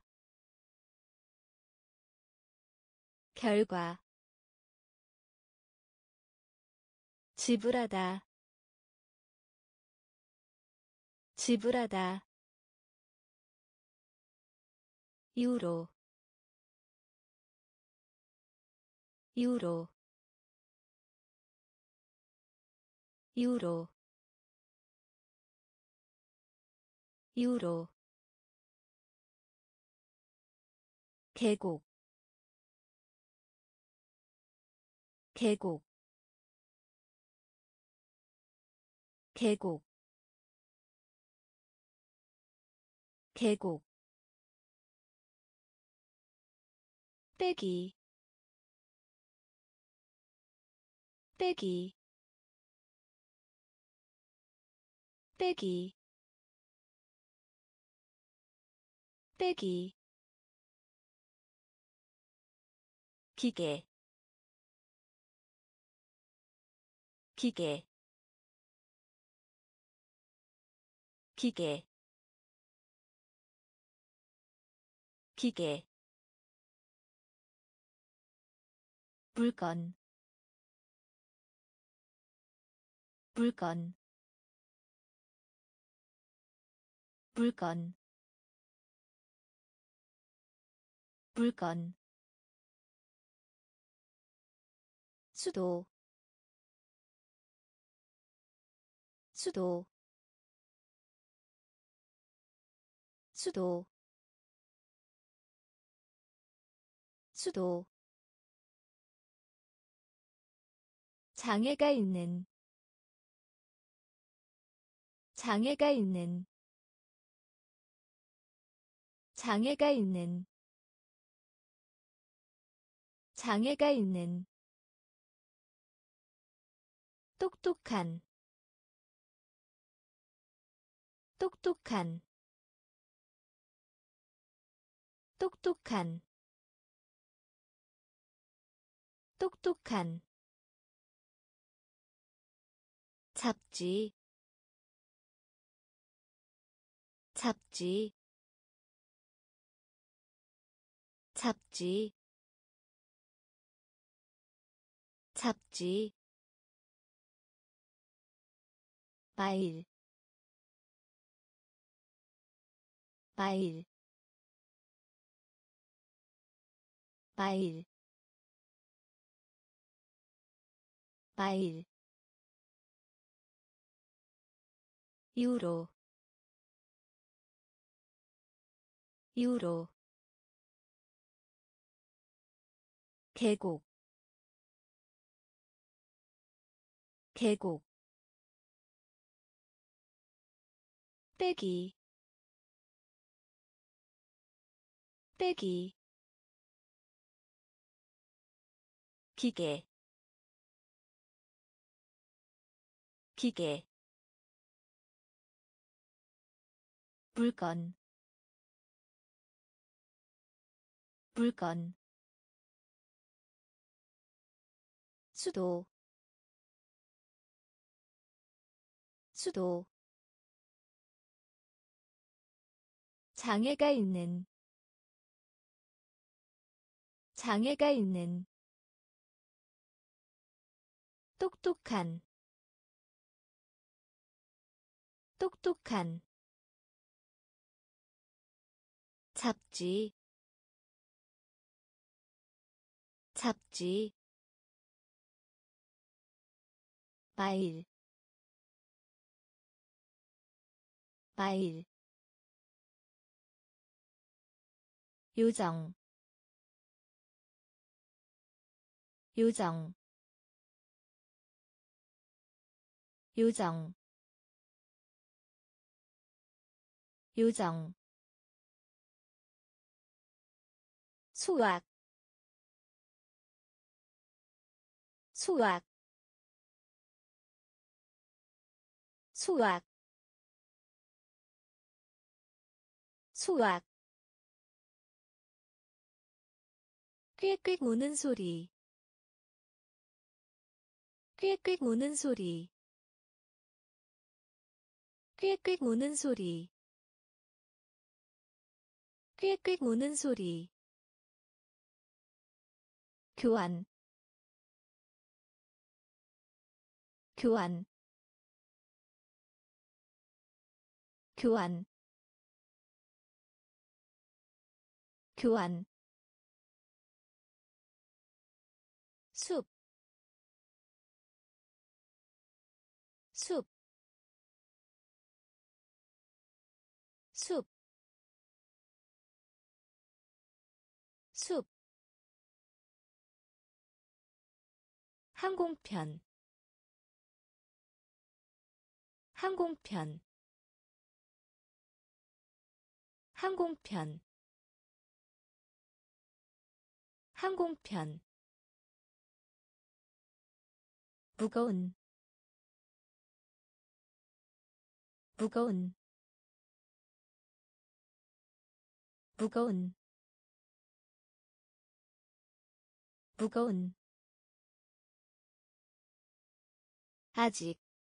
A: 결과 지불하다 지불하다 유로 유로 유로 유로 계곡 계곡 계곡 계곡 빼기 빼기 빼기 빼기 기계 기계 기계 기계 물건 물건 물건 물건 수도 수도 수도 수도 장애가 있는 장애가 있는 장애가 있는 장애가 있는 똑똑한 똑똑한 똑똑한 똑똑한 잡지 잡지 잡지 잡지 마일 마일 마일 마일 유로 유로 계곡 계곡 빼기 빼기 기계 기계 물건 물건 수도 수도 장애가 있는 장애가 있는 똑똑한 똑똑한 잡지 잡지 마일 마일 요정 요정 요정 요정 수학 수학 수학 수학 꽥꽥 우는 소리 꽥꽥 우는 소리 꽥꽥 우는 소리 꽥꽥 우는 소리 교환 교환 교환 교환 숲, 숲, 숲, 숲. 항공편, 항공편, 항공편, 항공편. 무거운, 무거운, 무거운, 무거운. 아직,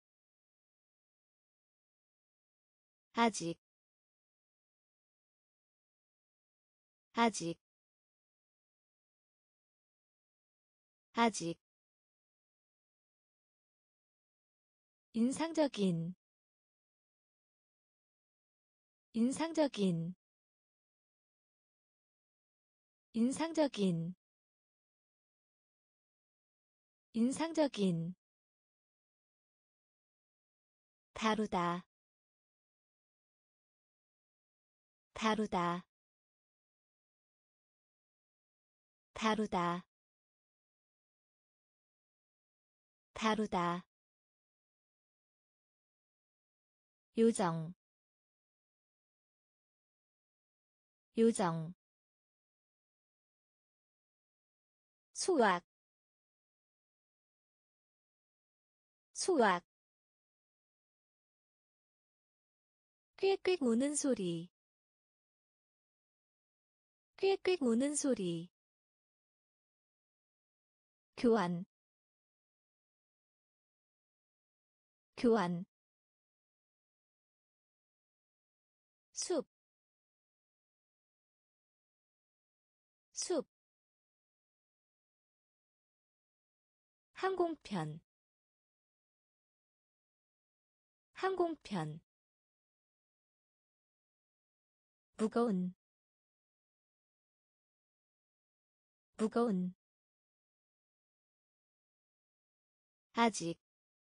A: 아직, 아직, 아직. 인상적인, 인상적인, 인상적인, 인상적인. 다루다, 다루다, 다루다, 다루다. 요정, 요정. 수학, 수학. 꽥꽥 우는 소리 꽥꽥 우는 소리 교환 교환 숲, 숲. 항공편, 항공편. 무거운, 무거운. 아직,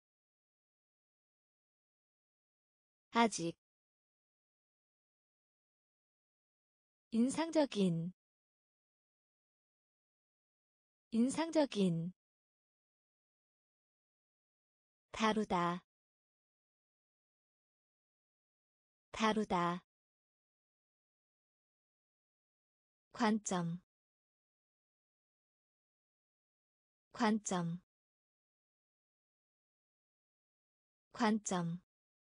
A: 아직. 인상적인, 인상적인. 다루다, 다루다. 관점 관점 관점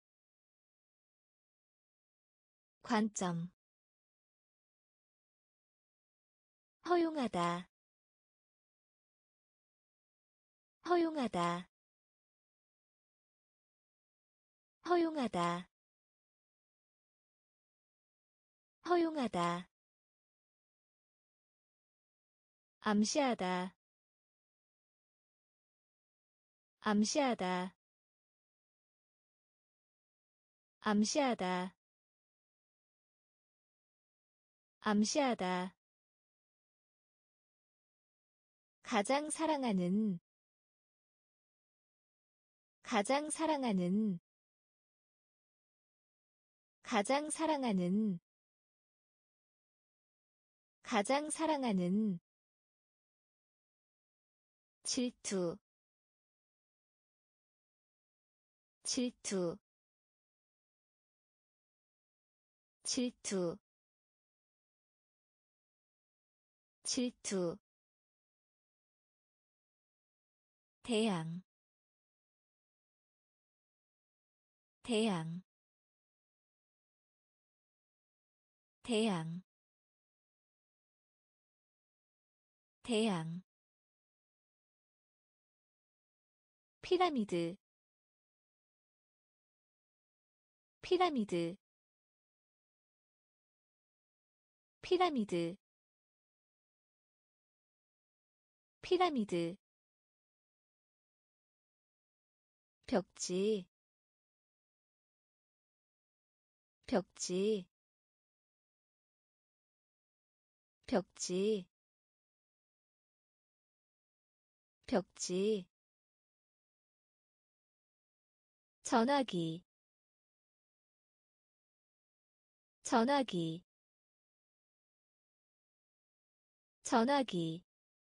A: 관점 허용하다 허용하다 허용하다 허용하다 암시하다 암시하다 암시하다 암시하다 가장 사랑하는 가장 사랑하는 가장 사랑하는 가장 사랑하는 질투 질투 질투 질투 태양 태양 태양 태양 피라미드 피라미드 피라미드 피라미드 벽지 벽지 벽지 벽지 전화기 전화기 전화기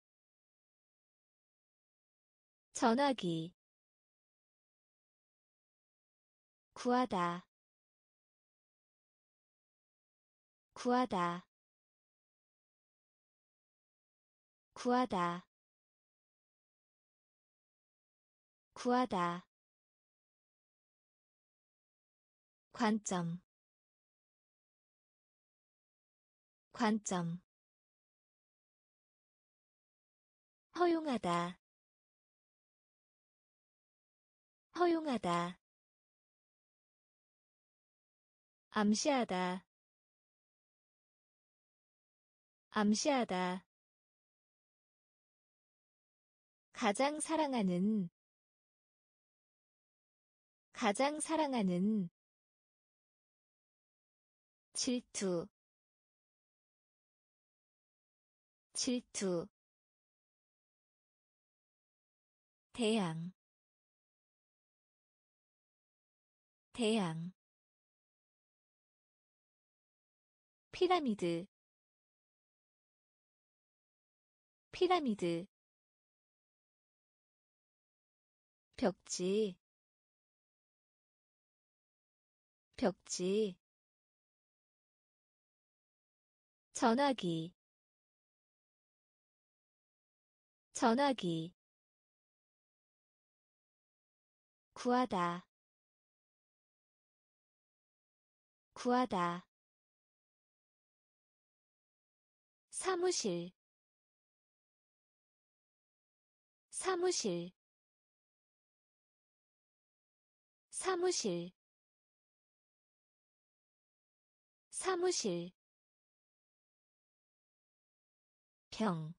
A: 전화기 구하다 구하다 구하다 구하다 관점 관점 허용하다 허용하다 암시하다 암시하다 가장 사랑하는 가장 사랑하는 질투 질투 태양 태양 피라미드 피라미드 벽지 벽지 전화기 전화기 구하다 구하다 사무실 사무실 사무실 사무실 평,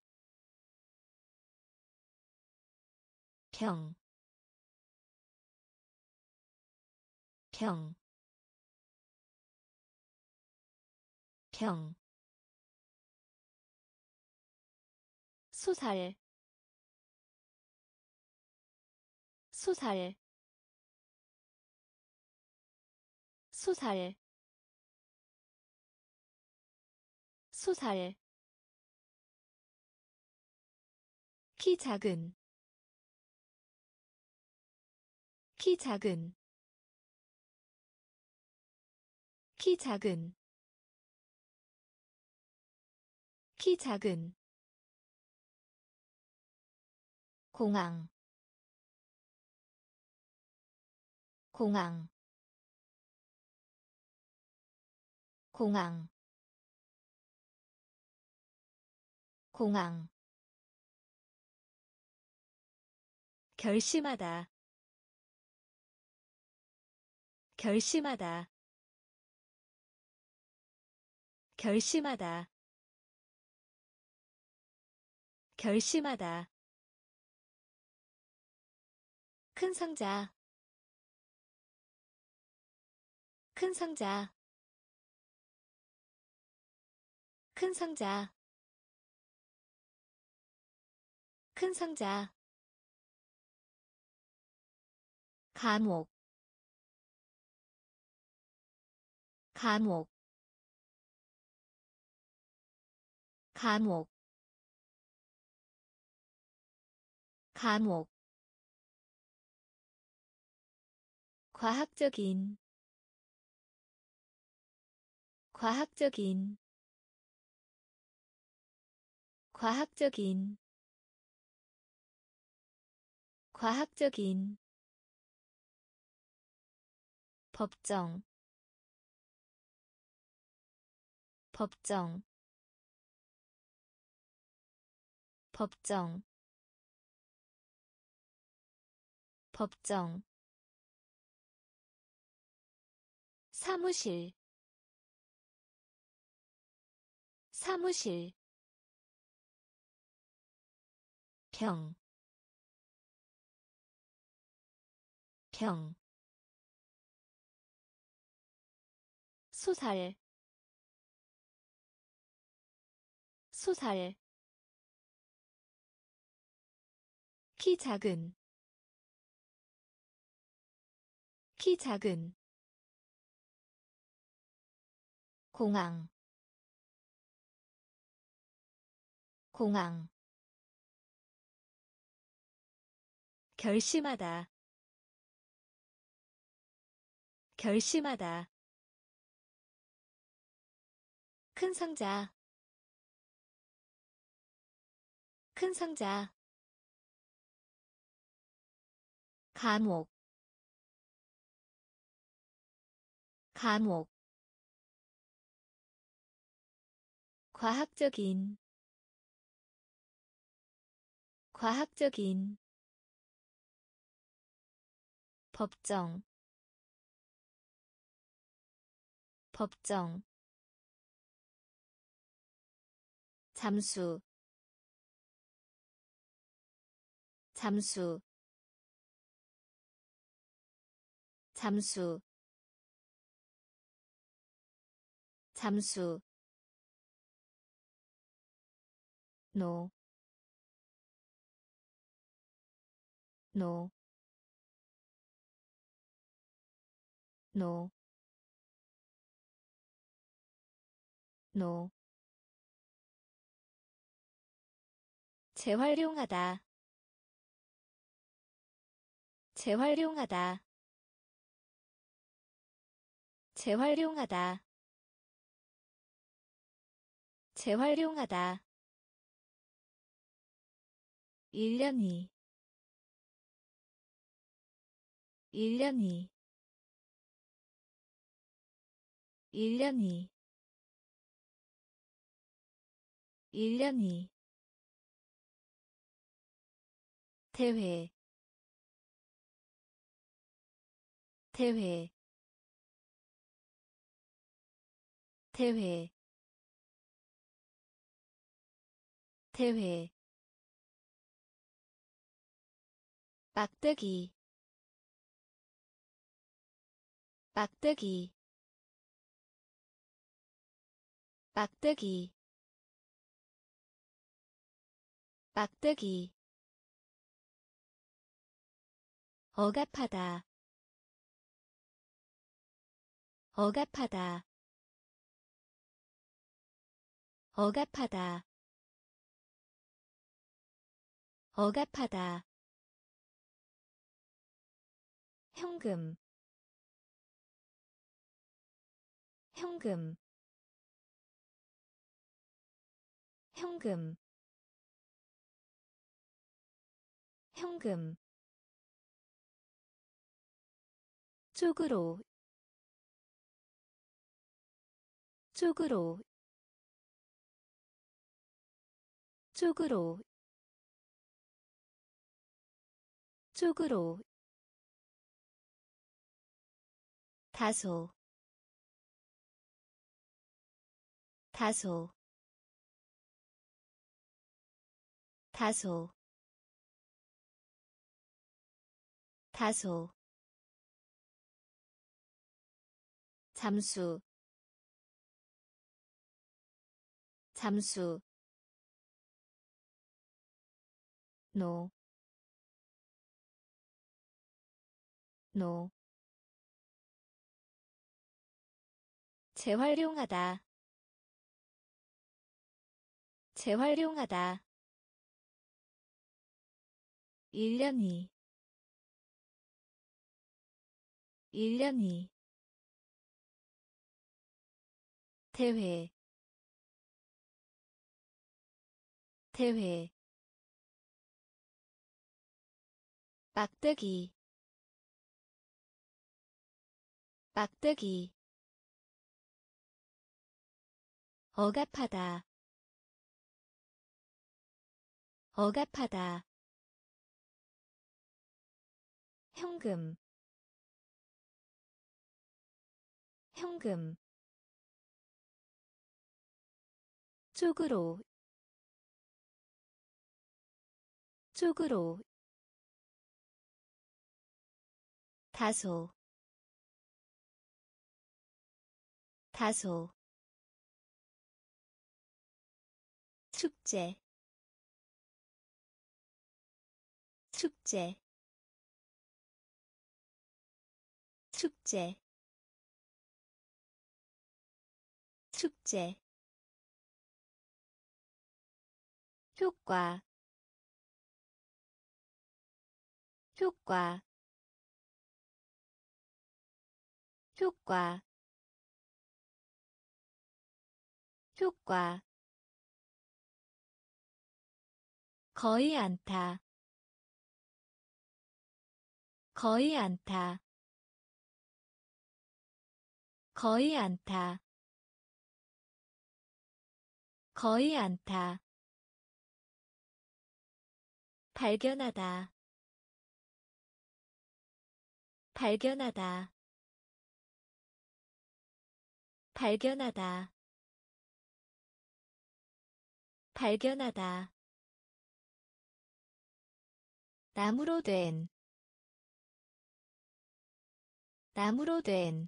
A: 평, 평, 평 소살 소살 소살 소살 키 작은 키 작은 키 작은 키 작은 공항 공항 공항 공항 결심하다 결심하다 결심하다 결심하다 큰 상자 큰 상자 큰 상자 큰 상자 감옥 감옥 감옥 감옥 과학적인 과학적인 과학적인 과학적인 법정 법정 법정 법정 사무실 사무실 평, 평 소살 소살 키 작은 키 작은 공항 공항 결심하다 결심하다 큰 상자 큰 상자 감옥 감옥 과학적인 과학적인 법정 법정 잠수 잠수 잠수 잠수 노, 노, 노, 노 재활용하다 재활용하다 재활용하다 재활용하다 일 년이 일 년이 일 년이 일 년이 대회 대회 대회 대회 막대기 막대기 막대기 막대기 억압하다 억압하다 억압하다 억압하다 현금 현금 현금 현금 쪽으로 쪽으로 쪽으로 쪽으로 다소 다소 다소 다소 잠수 잠수 노, 노 재활용하다 재활용하다 일 년이 일 년이 대회 대회 막대기 막대기 억압하다 억압하다 현금 현금 쪽으로 쪽으로 다소 다소 축제 축제 축제 축제 효과 효과 효과 효과 거의 않다 거의 않다 거의 않다 거의 않다 발견하다 발견하다 발견하다 발견하다 나무로 된 나무로 된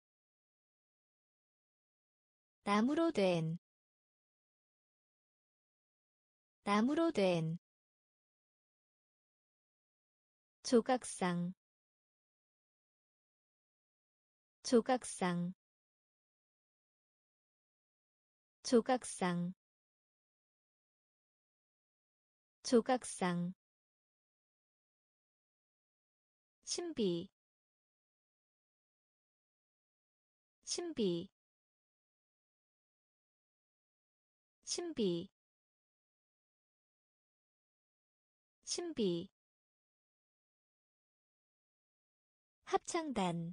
A: 나무로 된 나무로 된 조각상 조각상 조각상 조각상 신비 신비 신비 신비 합창단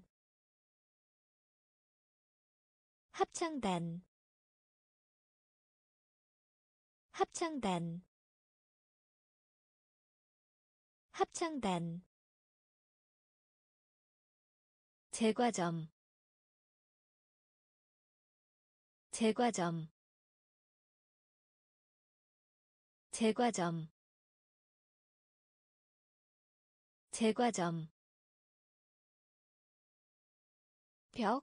A: 합창단 합창단 합창단 제과점 제과점 제과점 제과점 벽,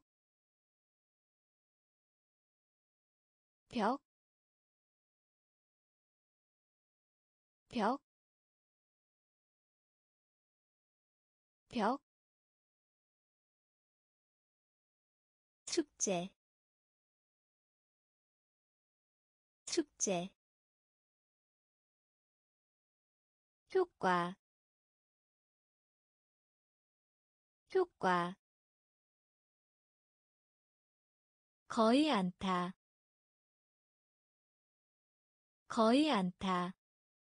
A: 벽, 벽, 벽, 축제, 축제, 효과, 효과, 거의 않다, 거의 않다.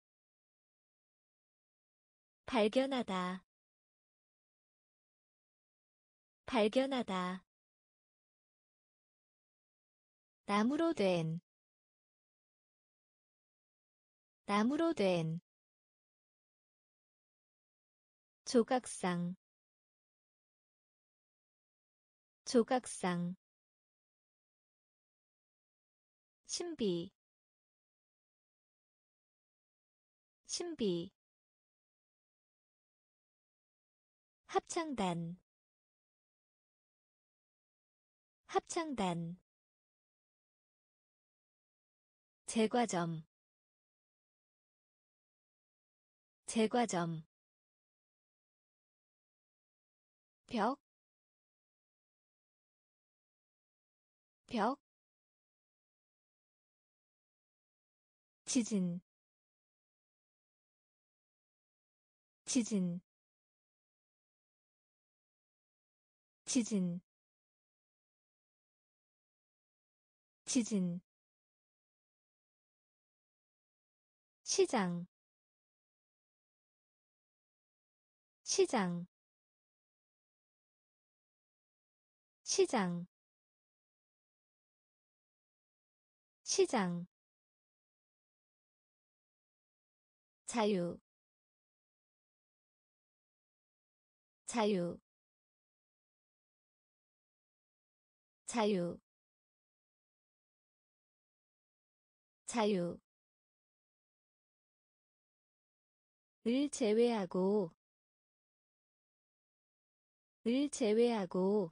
A: 발견하다. 발견하다. 나무로 된 나무로 된 조각상 조각상 신비 신비 합창단 합창단 제과점 제과점 벽, 벽, 지진, 지진, 지진, 지진, 시장, 시장, 시장, 시장, 자유, 자유, 자유, 자유, 을 제외하고, 을 제외하고,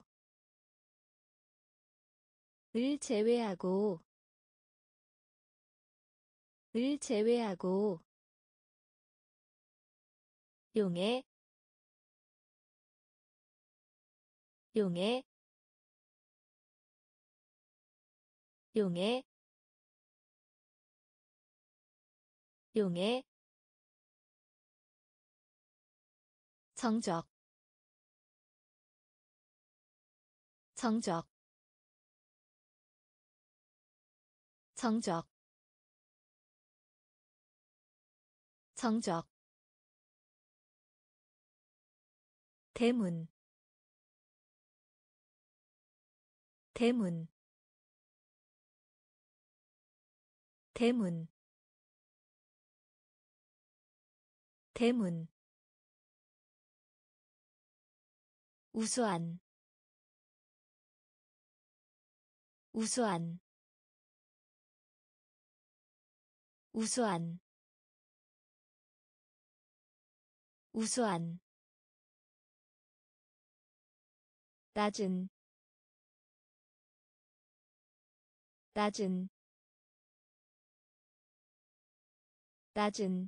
A: 을 제외하고, 을 제외하고, 용해, 용해, 용해, 용해, 정적, 정적, 정적, 정적, 대문, 대문, 대문, 대문, 우수한, 우수한, 우수한, 우수한, 낮은, 낮은, 낮은,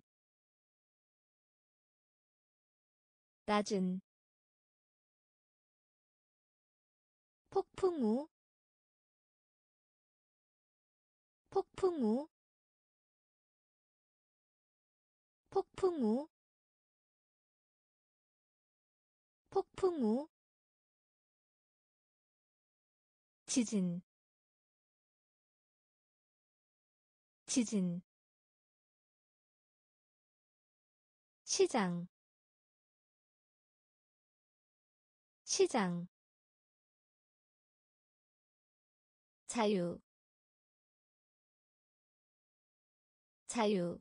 A: 낮은, 폭풍우, 폭풍우, 폭풍우, 폭풍우, 지진, 지진, 시장, 시장, 자유, 자유,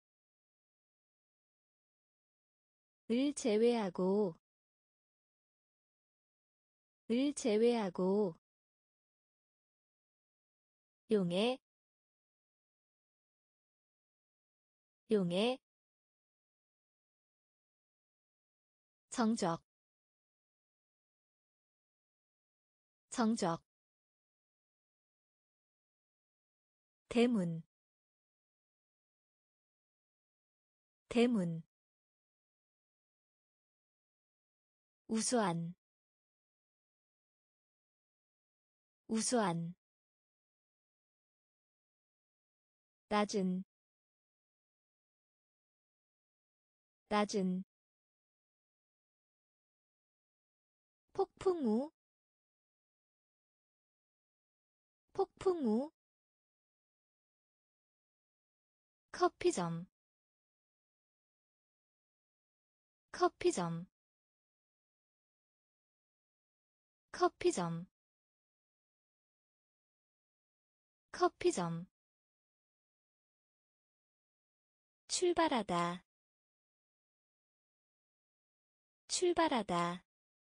A: 을 제외하고, 을 제외하고, 용해, 용해, 정적, 정적, 대문, 대문, 우수한, 우수한, 낮은, 낮은, 폭풍우, 폭풍우, 커피점 커피점 커피점 커피점 출발하다 출발하다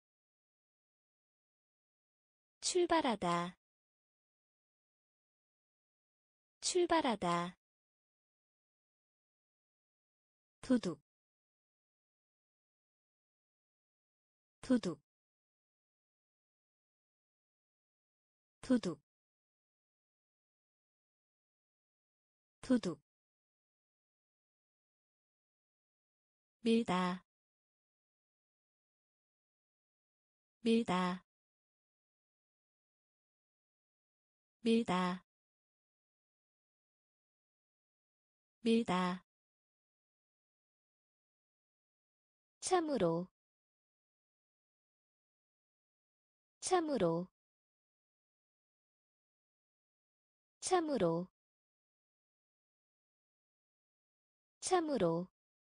A: 출발하다 출발하다 도둑 도둑 도둑 도둑 밀다 밀다 밀다 밀다 참으로 참으로 참으로 참으로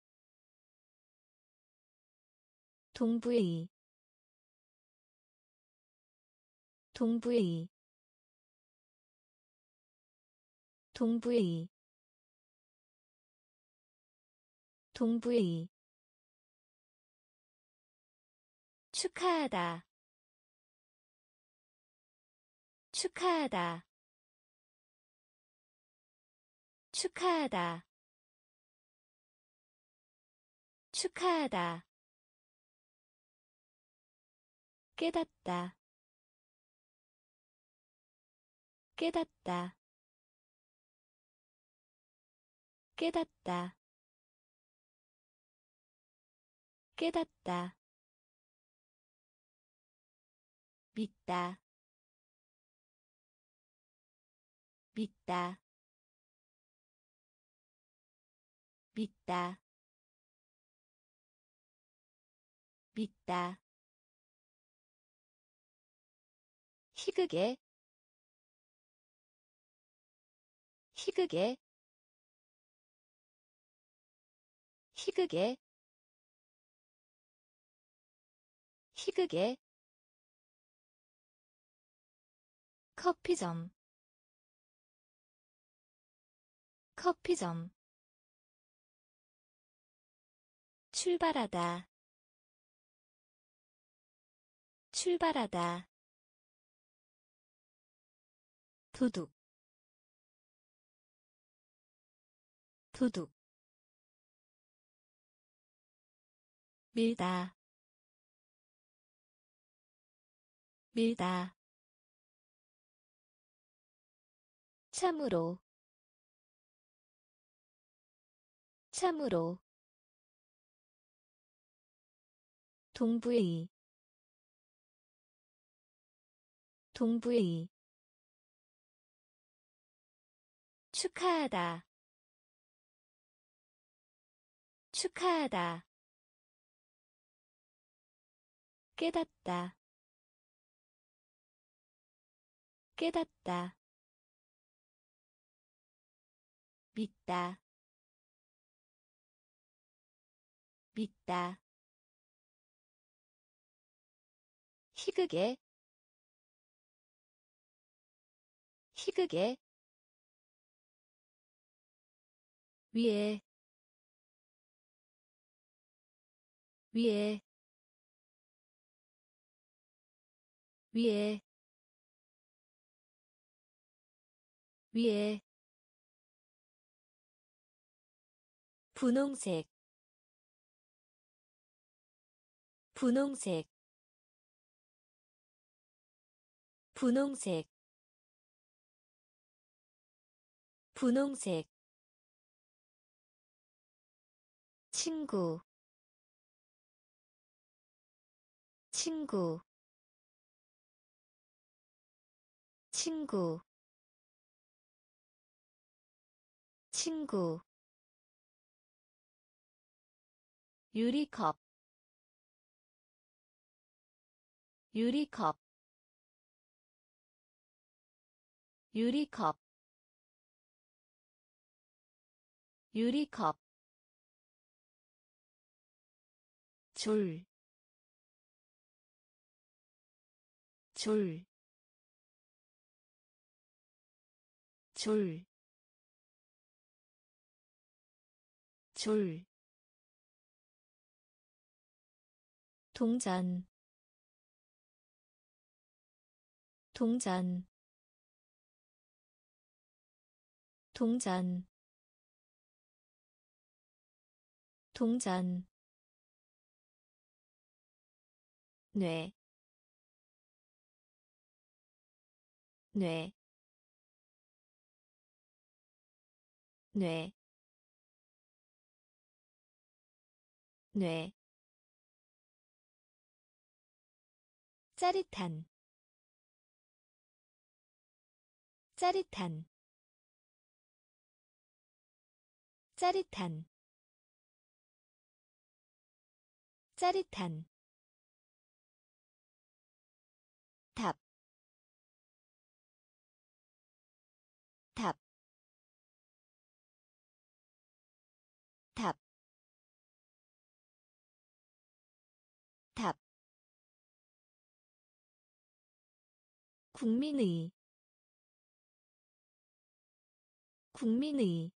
A: 동부의 동부의 동부의 동부의 축하하다 축하하다 축하하다 축하하다 깨닫다 깨닫다 깨닫다 깨닫다 믿다 믿다 믿다 믿다 희극의 희극의 희극의 희극의 커피점 커피점 출발하다 출발하다 도둑 도둑 밀다 밀다 참으로 참으로 동부의 동부의 축하하다 축하하다 깨닫다 깨닫다 믿다 믿다 희극의 희극의 위에 위에 위에 위에 분홍색 분홍색 분홍색 분홍색 친구 친구 친구 친구 유리컵 유리컵 유리컵 유리컵 줄, 줄, 줄, 줄, 동전, 동전, 동전, 동전, 뇌, 뇌, 뇌, 뇌, 짜릿한, 짜릿한, 짜릿한, 짜릿한, 탑, 탑, 탑, 탑, 국민의, 국민의,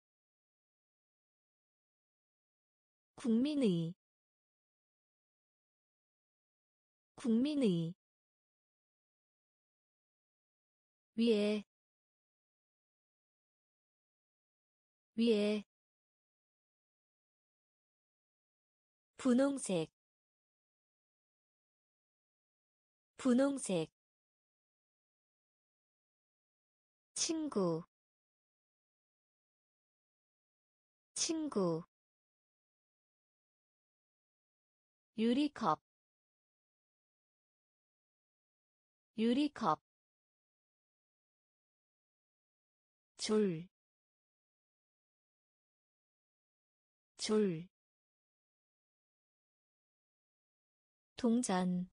A: 국민의, 국민의, 위에, 위에, 분홍색, 분홍색, 친구, 친구, 유리컵, 유리컵, 줄, 줄, 동전,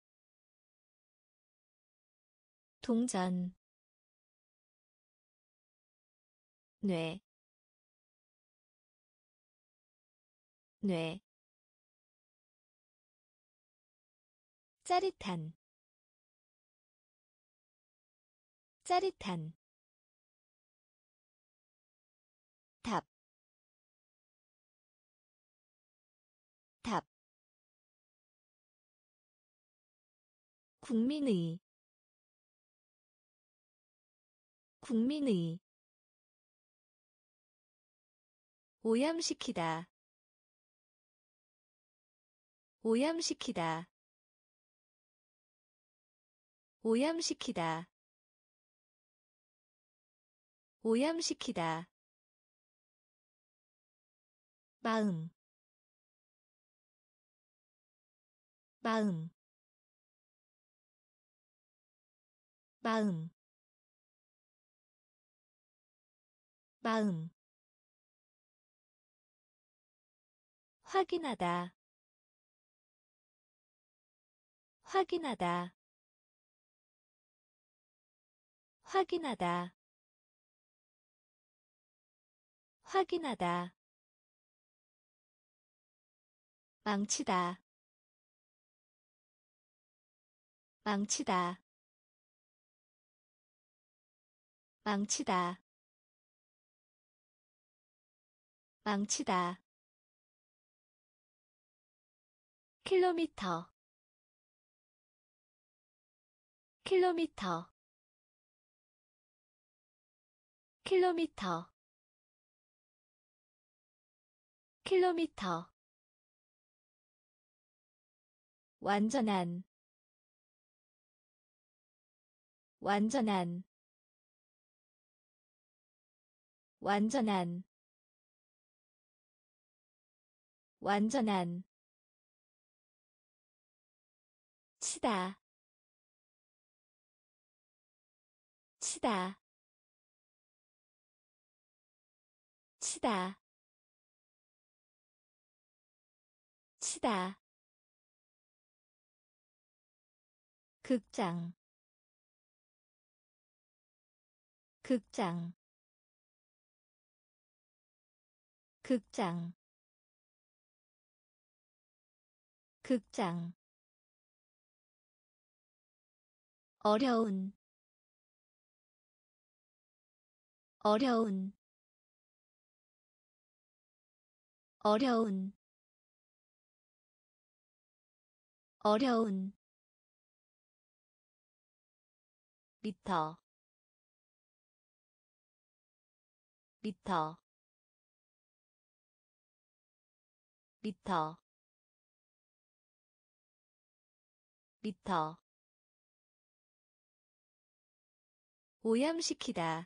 A: 동전, 뇌, 뇌, 짜릿한, 짜릿한, 탑, 탑, 국민의, 국민의, 오염시키다, 오염시키다, 오염시키다, 오염시키다, 마음, 마음, 마음, 마음, 확인하다, 확인하다, 확인하다, 확인하다, 망치다, 망치다, 망치다, 망치다, 킬로미터, 킬로미터, 킬로미터, 킬로미터, 완전한, 완전한, 완전한, 완전한, 치다, 치다, 치다, 치다, 극장, 극장, 극장 극장 어려운 어려운 어려운 어려운 미터 미터 미터 미터 오염시키다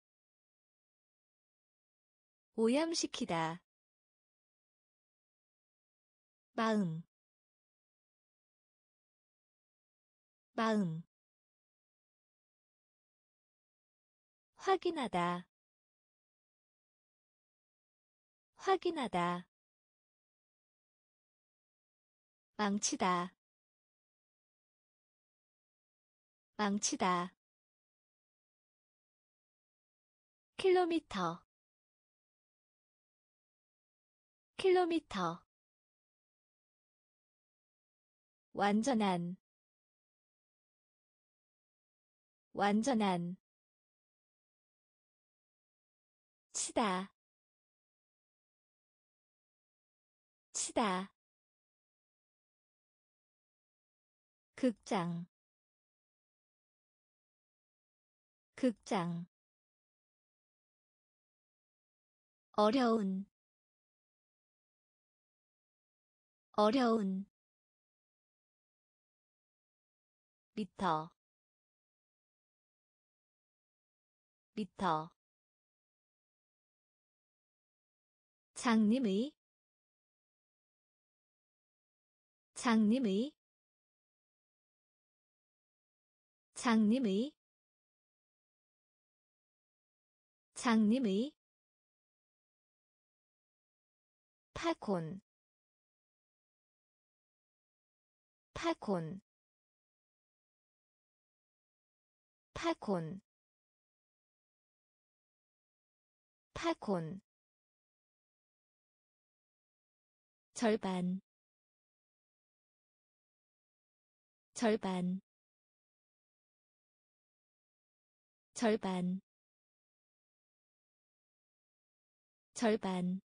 A: 오염시키다 마음 마음 확인하다 확인하다 망치다 망치다 킬로미터 킬로미터 완전한 완전한 치다 치다 극장 극장 어려운 어려운 미터 미터 장님의 장님의 장님의 장님의 팝콘 팝콘 팝콘 팝콘 절반 절반 절반 절반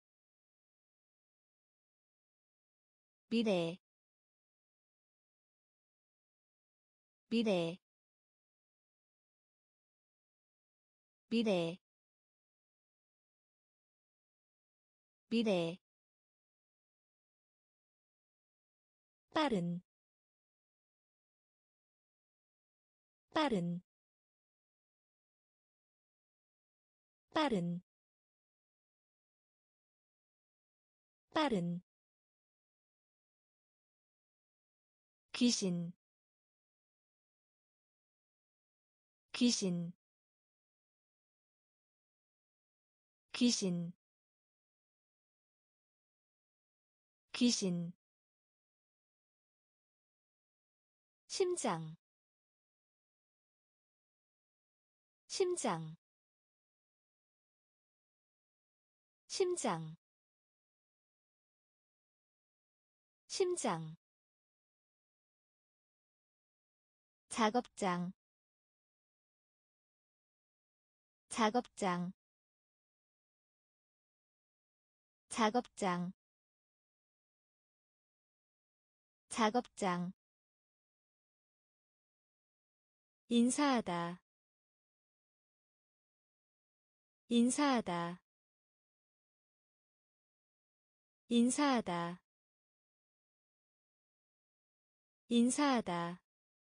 A: 미래 미래 미래 미래 빠른 빠른 빠른 빠른 귀신 귀신 귀신 귀신 심장 심장 심장 심장 작업장 작업장 작업장 작업장 인사하다 인사하다 인사하다 인사하다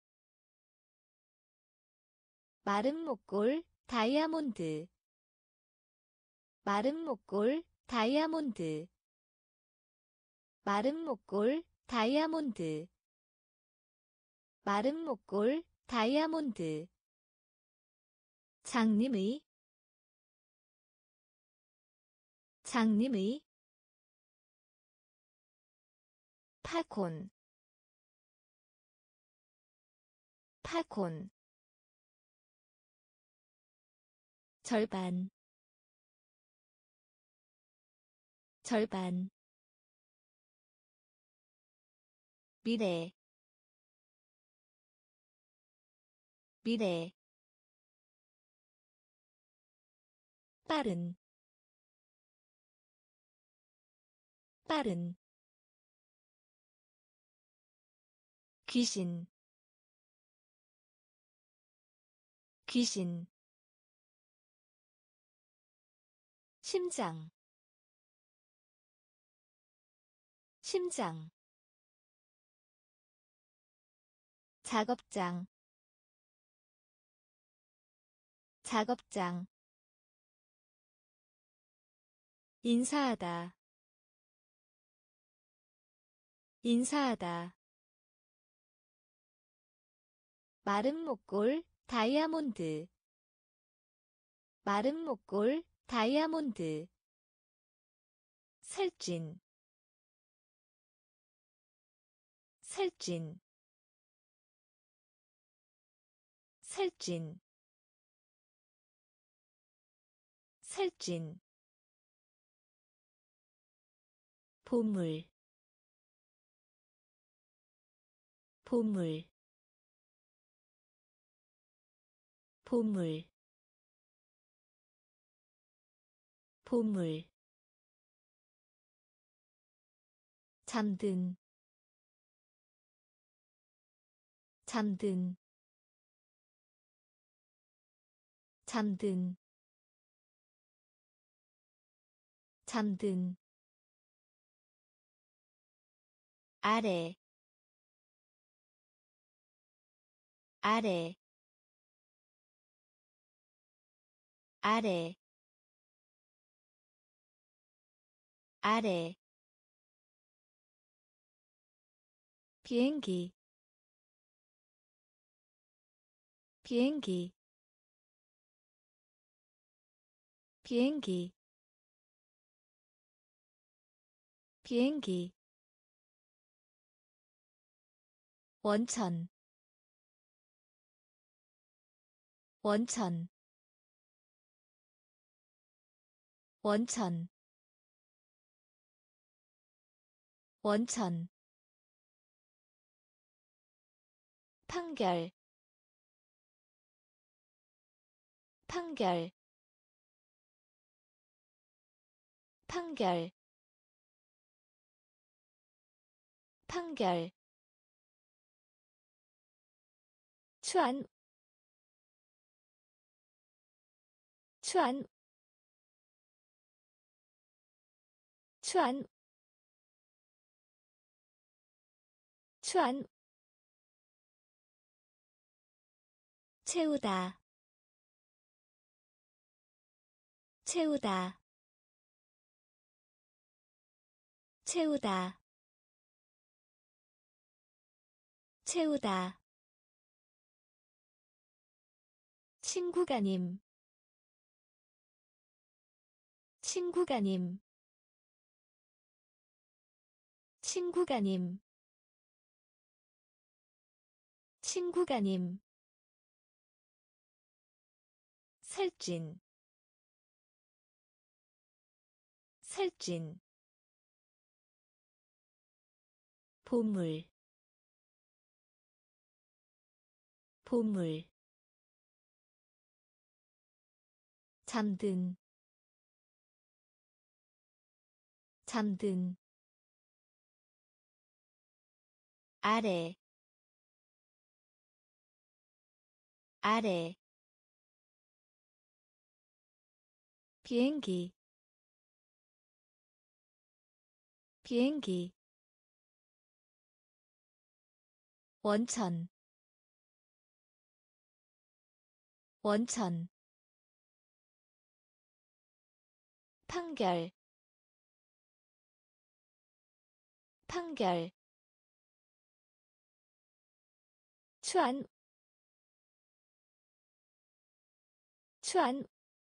A: 마른 목골 다이아몬드 마른 목골 다이아몬드 마른 목골 다이아몬드 마른 목골 다이아몬드 장님의 장님의 팝콘 팝콘 절반 절반 미래 미래 빠른 빠른 귀신 귀신 심장 심장 작업장 작업장 인사하다 인사하다 마른 목골 다이아몬드 마른 목골 다이아몬드 살찐 살찐 살찐 살찐 보물 보물 보물 보물 잠든 잠든 잠든 잠든 아래 아래 아래 아래 비행기 비행기 비행기 비행기 원천 원천 원천 원천 판결 판결 판결 판결 추안 추안 추안 추안 채우다 채우다 채우다 채우다 친구가님 친구가님 친구가님 친구가님 살찐 살찐 보물 보물 잠든 잠든 아래 아래 비행기 비행기 원천 원천 판결 판결 추안 추안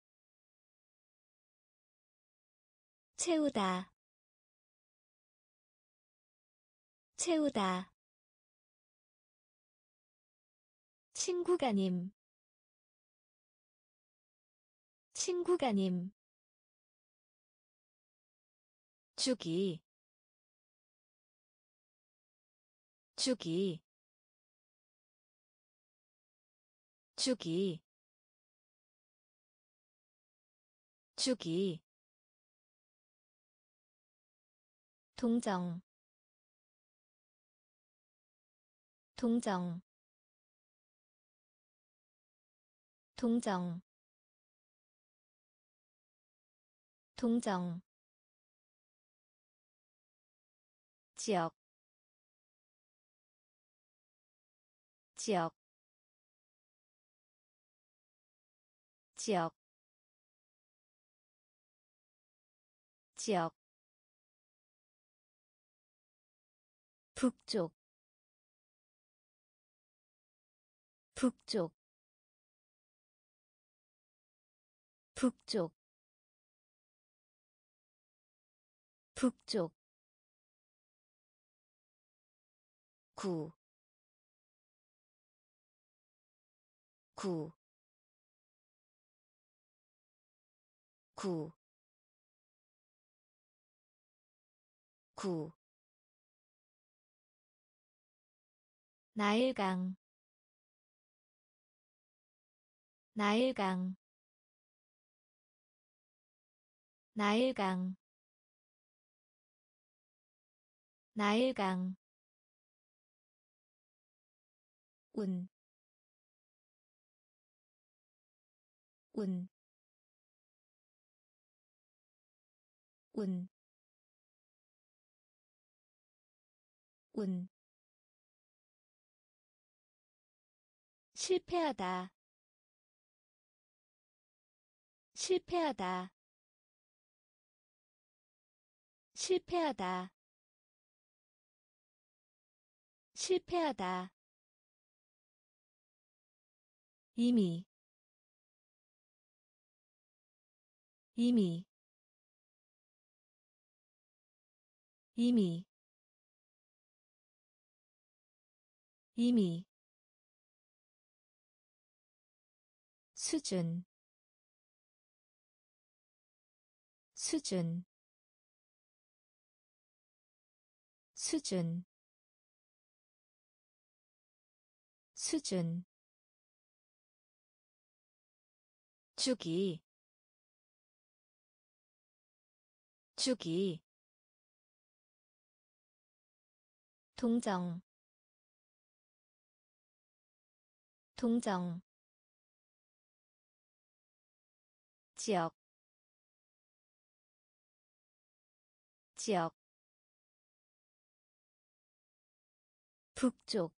A: 채우다 채우다 친구가님 친구가님 주기 주기 주기 주기 동정 동정 동정 동정 지역 지역 지역 지역 북쪽 북쪽 북쪽 북쪽 구, 구, 구, 구. 나일강, 나일강, 나일강, 나일강. 운, 운, 운, 운. 실패하다, 실패하다, 실패하다, 실패하다. 이미, 이미, 이미, 이미. 수준, 수준, 수준, 수준. 주기, 주기. 동정, 동정. 지역, 지역. 북쪽,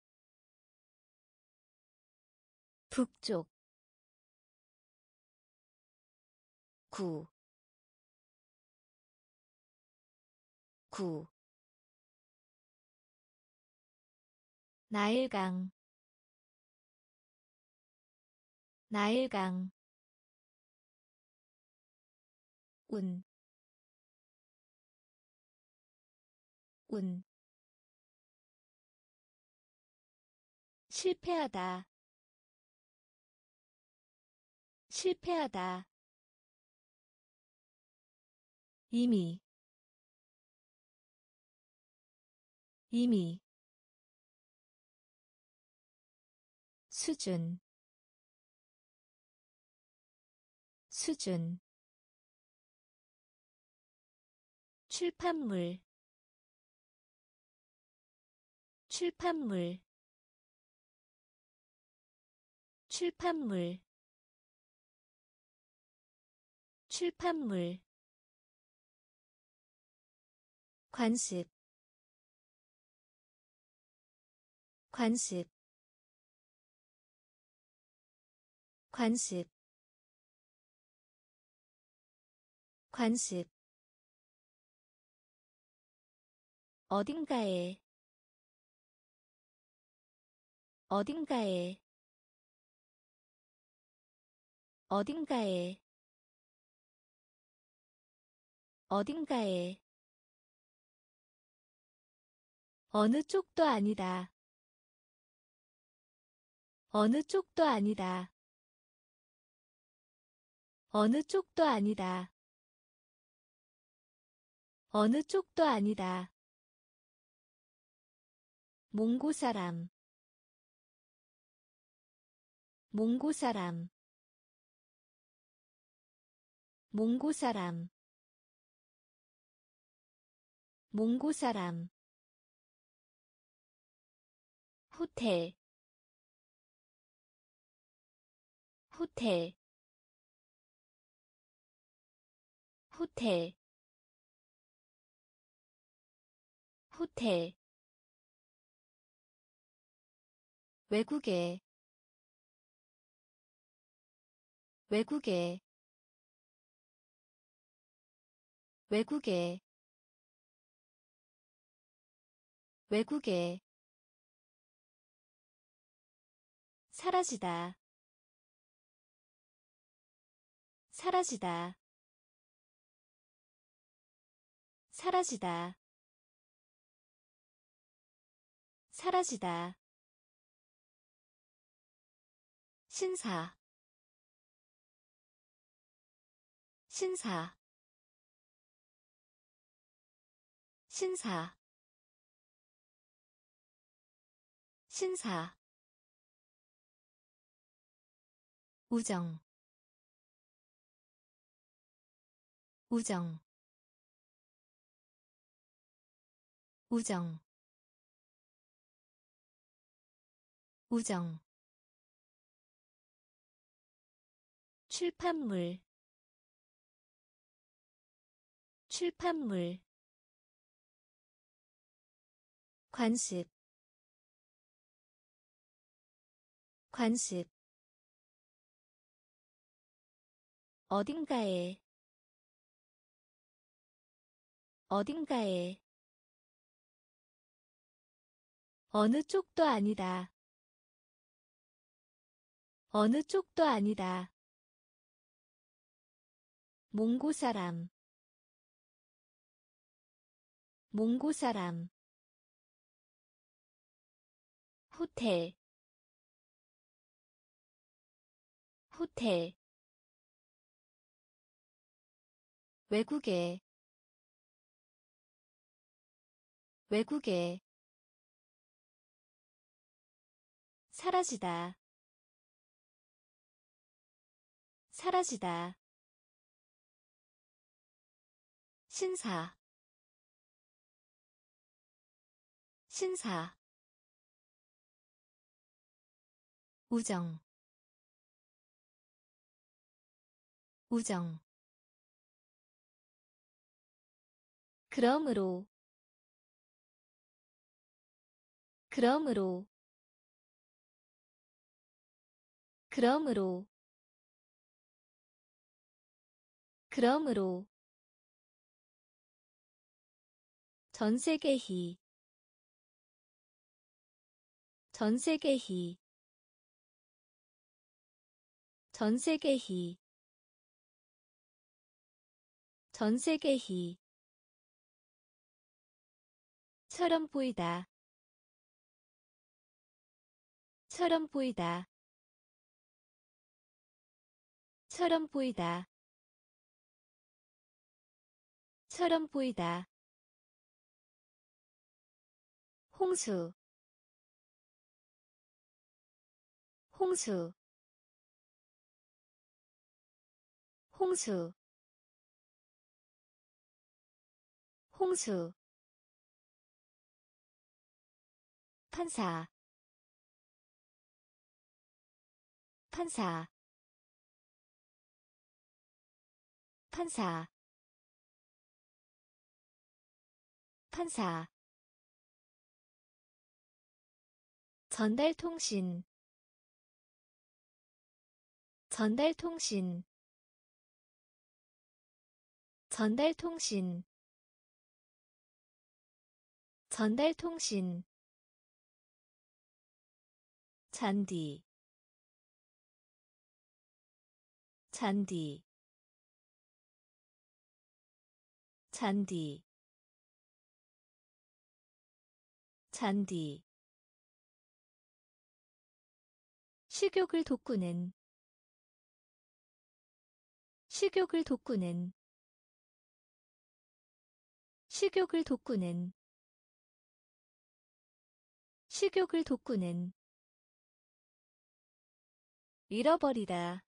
A: 북쪽. 구, 구. 나일강, 나일강. 운, 운. 실패하다, 실패하다. 이미, 이미. 수준, 수준. 출판물, 출판물, 출판물, 출판물. 관습, 관습, 관습, 관습. 어딘가에, 어딘가에, 어딘가에, 어딘가에. 어느 쪽도 아니다, 어느 쪽도 아니다, 어느 쪽도 아니다. 어느 쪽도 아니다. 몽고 사람, 몽고 사람, 몽고 사람, 몽고 사람. 호텔, 호텔, 호텔, 호텔. 외국에, 외국에, 외국에, 외국에. 사라지다, 사라지다, 사라지다, 사라지다. 신사, 신사, 신사, 신사. 우정, 우정, 우정, 우정. 출판물, 출판물. 관습, 관습. 어딘가에, 어딘가에. 어느 쪽도 아니다. 어느 쪽도 아니다. 몽고 사람, 몽고 사람. 호텔, 호텔. 외국에, 외국에. 사라지다, 사라지다. 신사, 신사. 우정, 우정. 그러므로, 그러므로, 그러므로, 그러므로. 전세계희, 전세계희, 전세계희, 전세계희. 처럼 보이다, 처럼 보이다, 처럼 보이다, 처럼 보이다. 홍수, 홍수, 홍수, 홍수. 판사, 판사, 판사, 판사. 전달통신, 전달통신, 전달통신, 전달통신. 잔디, 잔디, 잔디, 잔디. 식욕을 돋구는, 식욕을 돋구는, 식욕을 돋구는 식욕을 돋구는 잃어버리다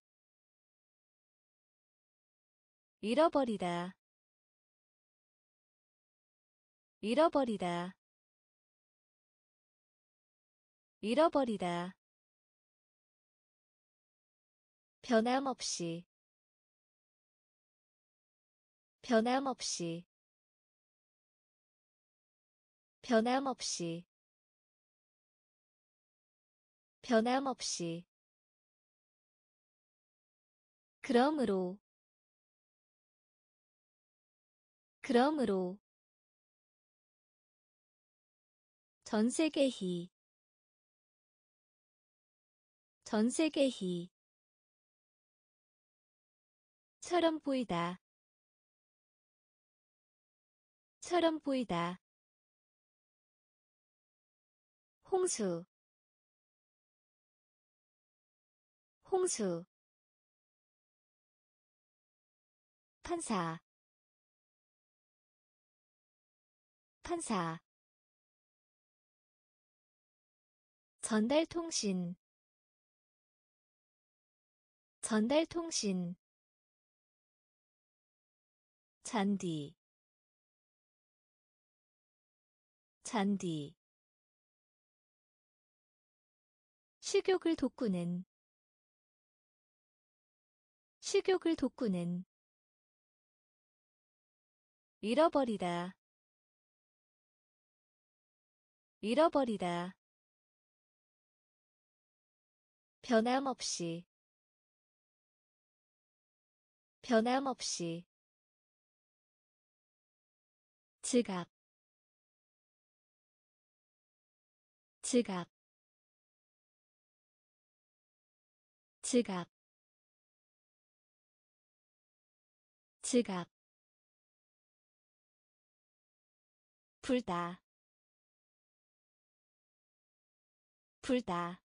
A: 잃어버리다 잃어버리다 잃어버리다 변함없이 변함없이 변함없이 변함없이 그러므로 그러므로 전세계히 전세계히 처럼 보이다 처럼 보이다 홍수 홍수 판사 판사 전달통신 전달통신 잔디 잔디 식욕을 돋구는 식욕을 돋구는 잃어버리다 잃어버리다 변함없이 변함없이 지갑 지갑 지갑 지갑 불다 불다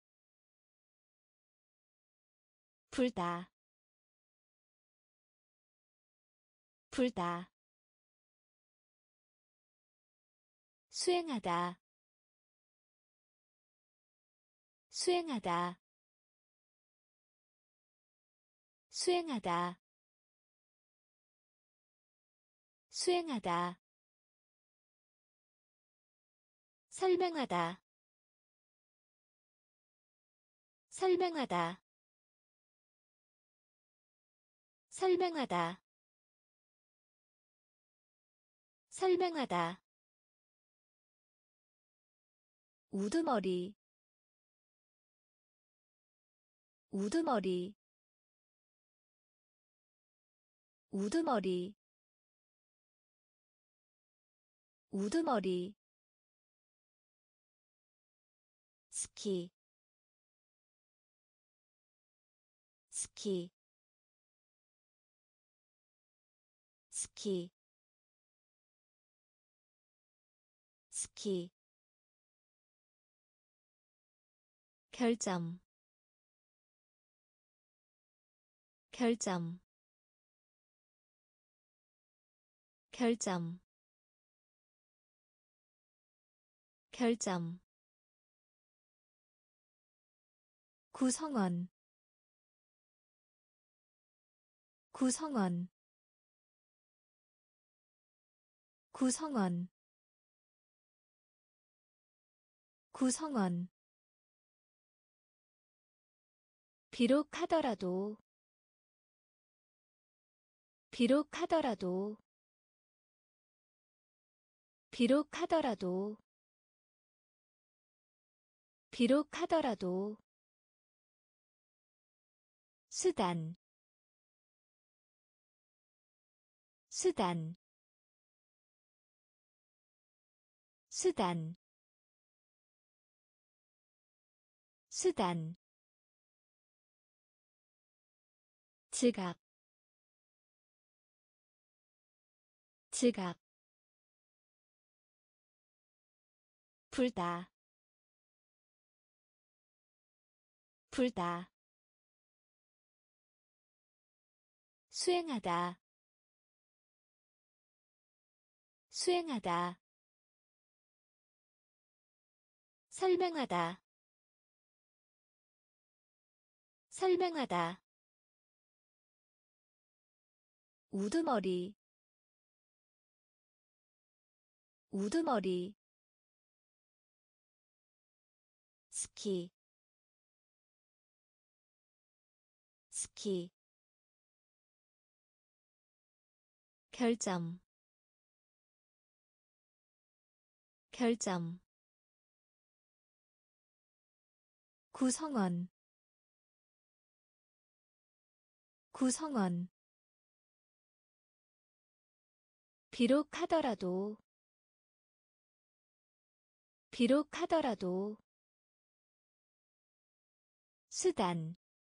A: 불다 불다 수행하다 수행하다 수행하다 수행하다 설명하다 설명하다 설명하다 설명하다 우두머리 우두머리 우두머리 우두머리 스키 스키 스키 스키 결점 결점 결점 결점 구성원 구성원 구성원 구성원 비록 하더라도 비록 하더라도 비록 하더라도 비록 하더라도 수단 수단 수단 수단 지갑 지갑 불다 불다 수행하다 수행하다 설명하다 설명하다 우두머리 우두머리 스키 스키 결점 결점 구성원 구성원 비록 하더라도 비록 하더라도 수단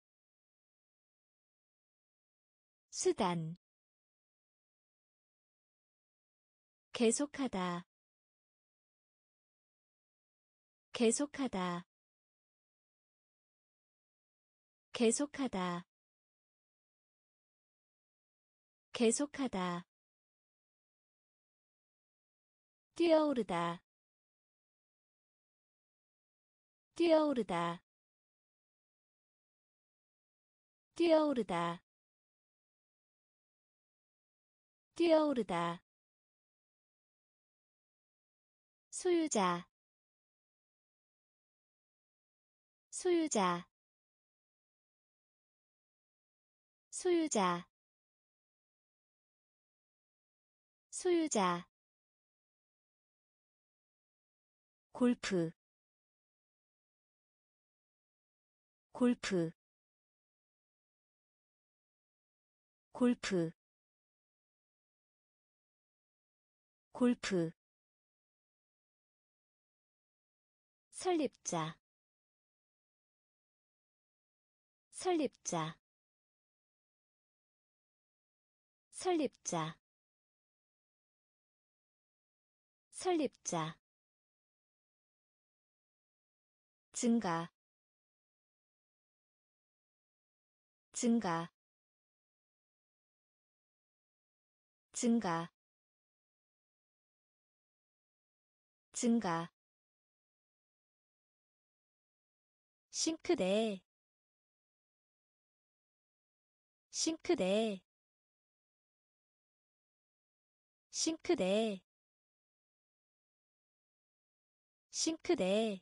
A: 수단 계속하다 계속하다 계속하다 계속하다 뛰어오르다 뛰어오르다 뛰어오르다 뛰어오르다 소유자 소유자 소유자 소유자 골프 골프 골프 골프 설립자 설립자 설립자 설립자 증가 증가 증가 증가 싱크대 싱크대 싱크대 싱크대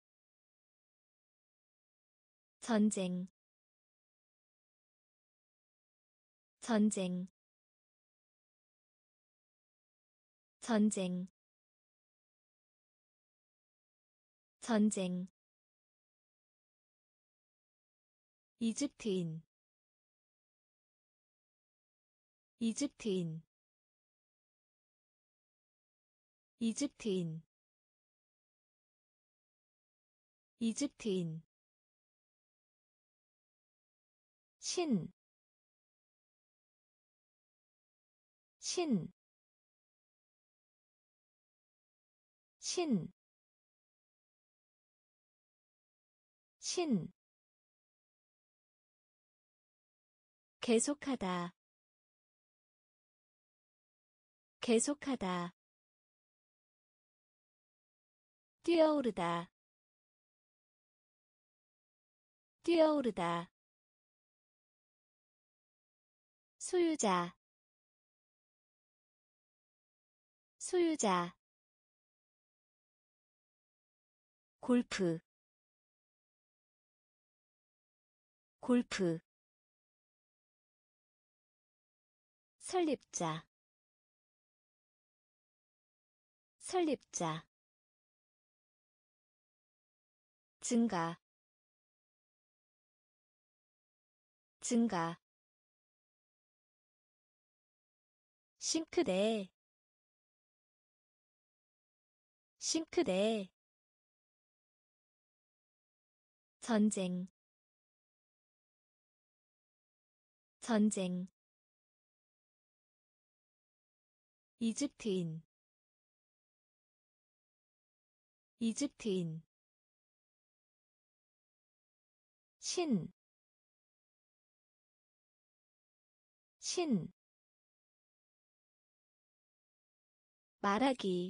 A: 전쟁 전쟁 전쟁 전쟁 이집트인 이집트인 이집트인 이집트인 신, 신, 신, 신 계속하다 계속하다 뛰어오르다 뛰어오르다 소유자 소유자 골프 골프 설립자 설립자 증가 증가 싱크대 싱크대 전쟁 전쟁 이집트인 이집트인 신, 신 말하기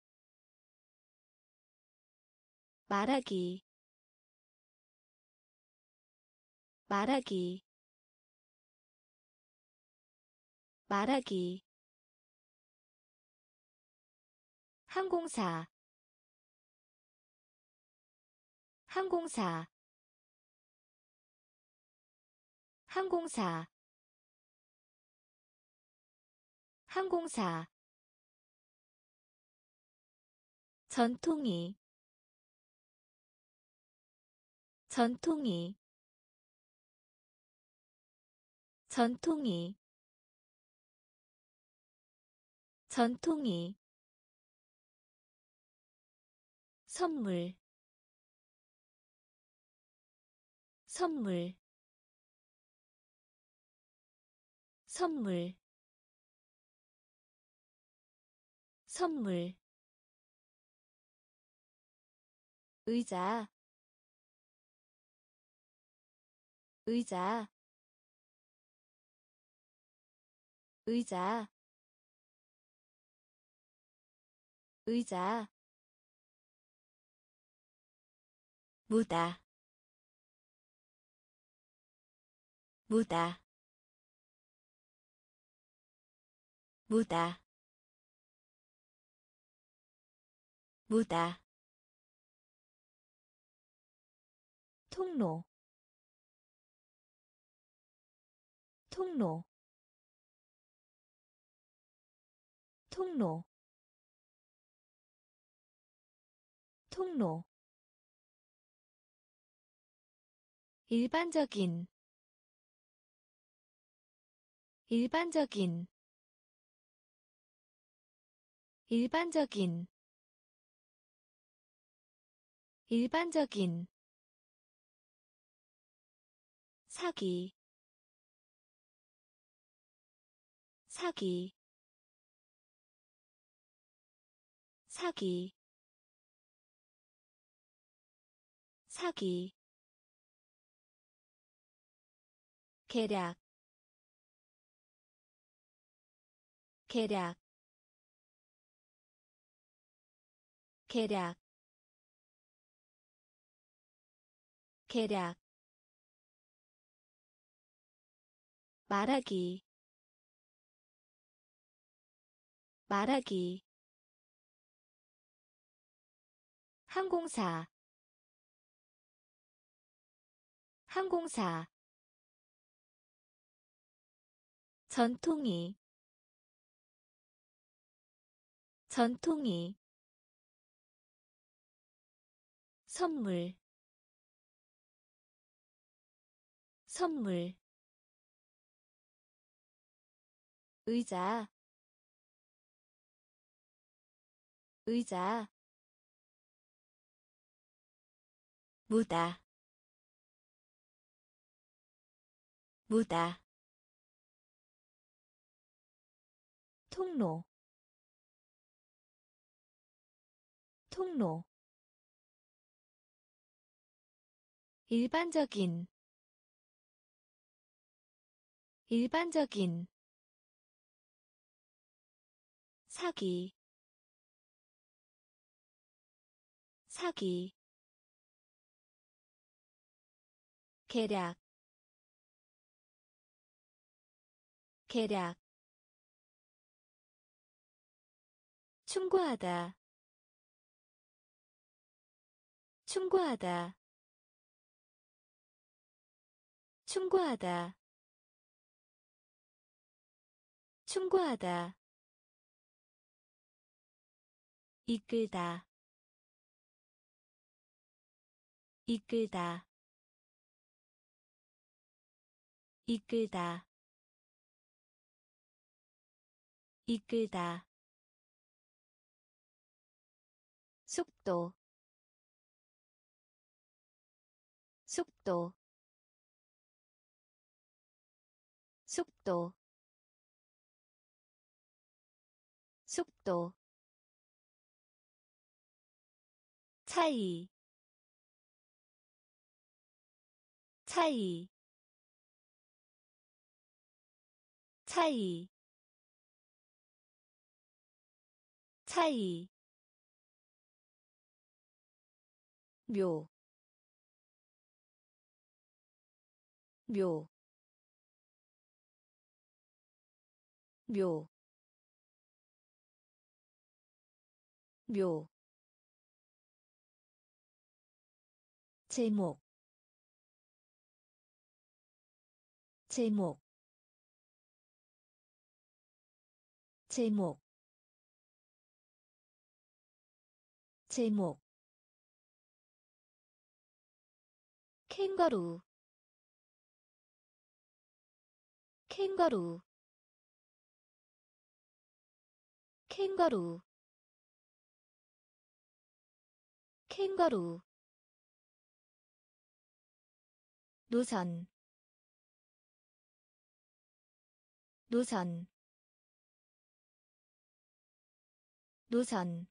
A: 말하기 말하기 말하기 항공사 항공사 항공사 항공사 전통이 전통이 전통이 전통이 선물 선물 선물 선물 의자 의자 의자 의자 무다 무다 무다 무다 통로 통로 통로 통로 일반적인 일반적인 일반적인 일반적인 사기 사기 사기 사기 계략 계략 계략 계략 말하기 말하기 항공사 항공사 전통이 전통이 선물 선물 의자 의자 무다 무다 통로 통로 일반적인 일반적인 사기 사기 계략 계략 충고하다 충고하다 충고하다 충고하다 이끌다 이끌다 이끌다 이끌다 속도 속도 속도 속도 차이 차이 차이 차이 묘, 묘, 묘, 묘 제목 제목 제목 제목 캥거루 캥거루 캥거루 캥거루 노선 노선 노선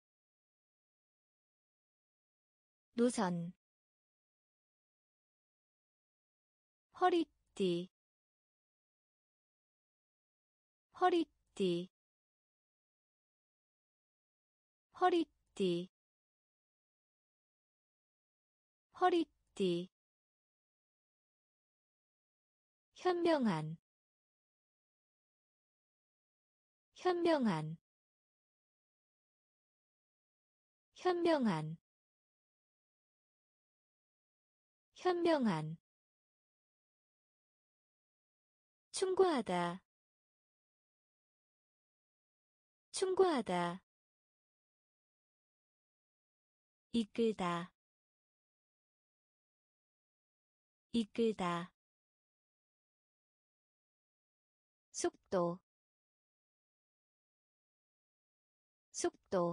A: 노선 허리띠 허리띠 허리띠 허리띠 현명한 현명한 현명한 현명한 충고하다 충고하다 이끌다 이끌다 속도 속도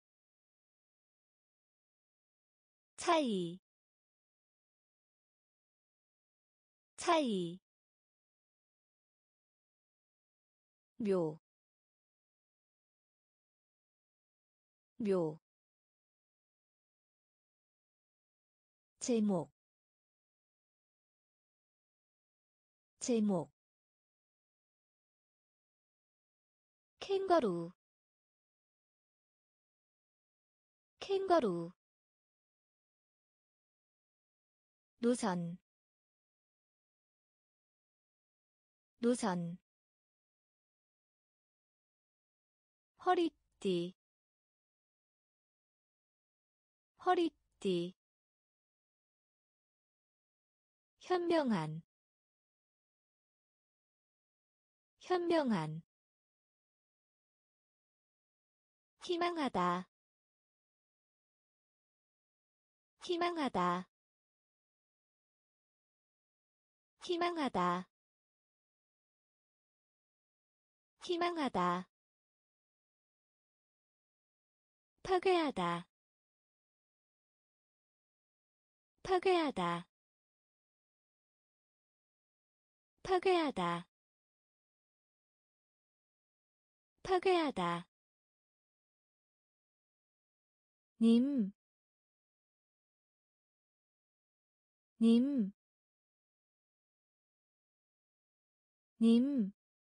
A: 차이 차이 묘, 묘 제목 제목 캥거루 캥거루 노선 노선 허리띠 허리띠 현명한 현명한 희망하다 희망하다 희망하다 희망하다 파괴하다 파괴하다 파괴하다 파괴하다 님, 님, 님,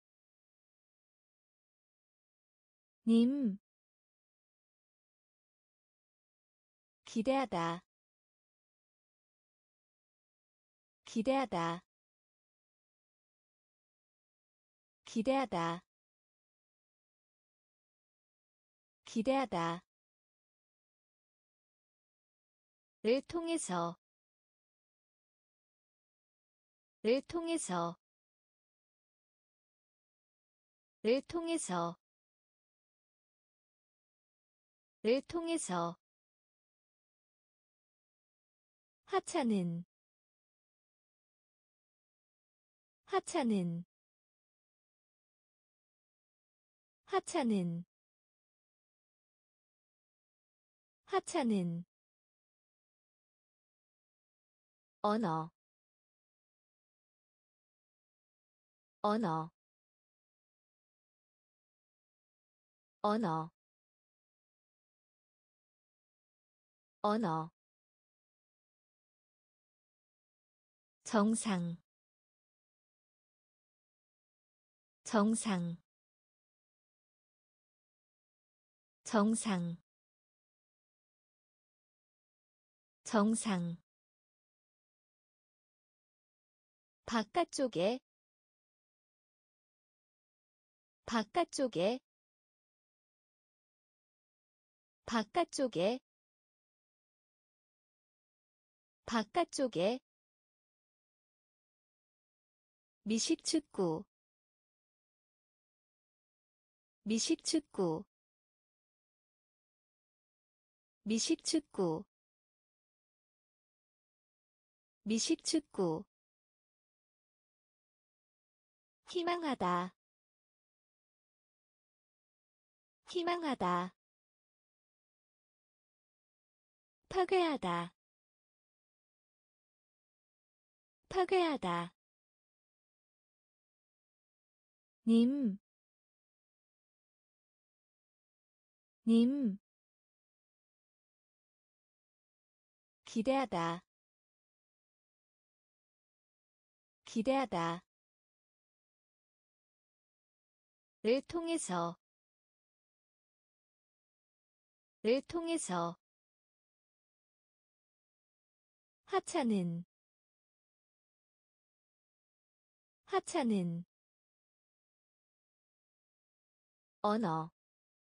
A: 님, 기대하다, 기대하다, 기대하다, 기대하다, 를 통해서, 를 통해서, 를 통해서, 를 통해서, 하찮은, 하찮은, 하찮은, 하찮은, 언어, 언어, 언어, 언어, 정상, 정상, 정상 정상 바깥쪽에 바깥쪽에 바깥쪽에 바깥쪽에 미식축구 미식축구 미식축구 미식축구 희망하다 희망하다 파괴하다 파괴하다 님, 님, 기대하다, 기대하다, 를 통해서, 를 통해서, 하찮은, 하찮은, 언어,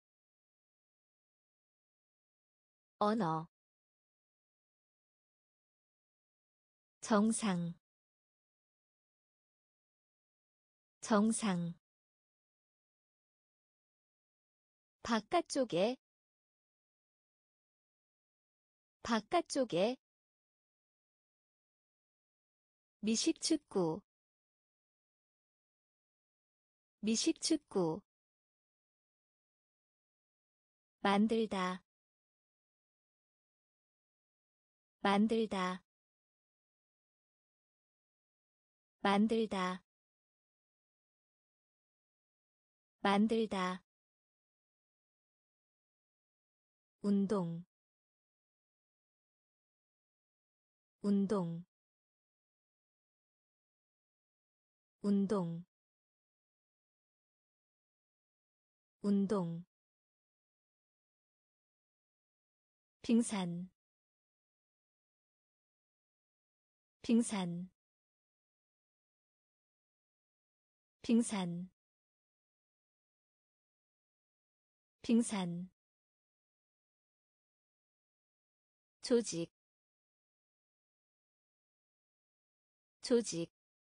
A: 언어, 정상, 정상, 바깥쪽에, 바깥쪽에, 미식축구, 미식축구, 만들다, 만들다, 만들다, 만들다, 운동, 운동, 운동, 운동, 빙산, 빙산, 빙산, 빙산, 조직, 조직,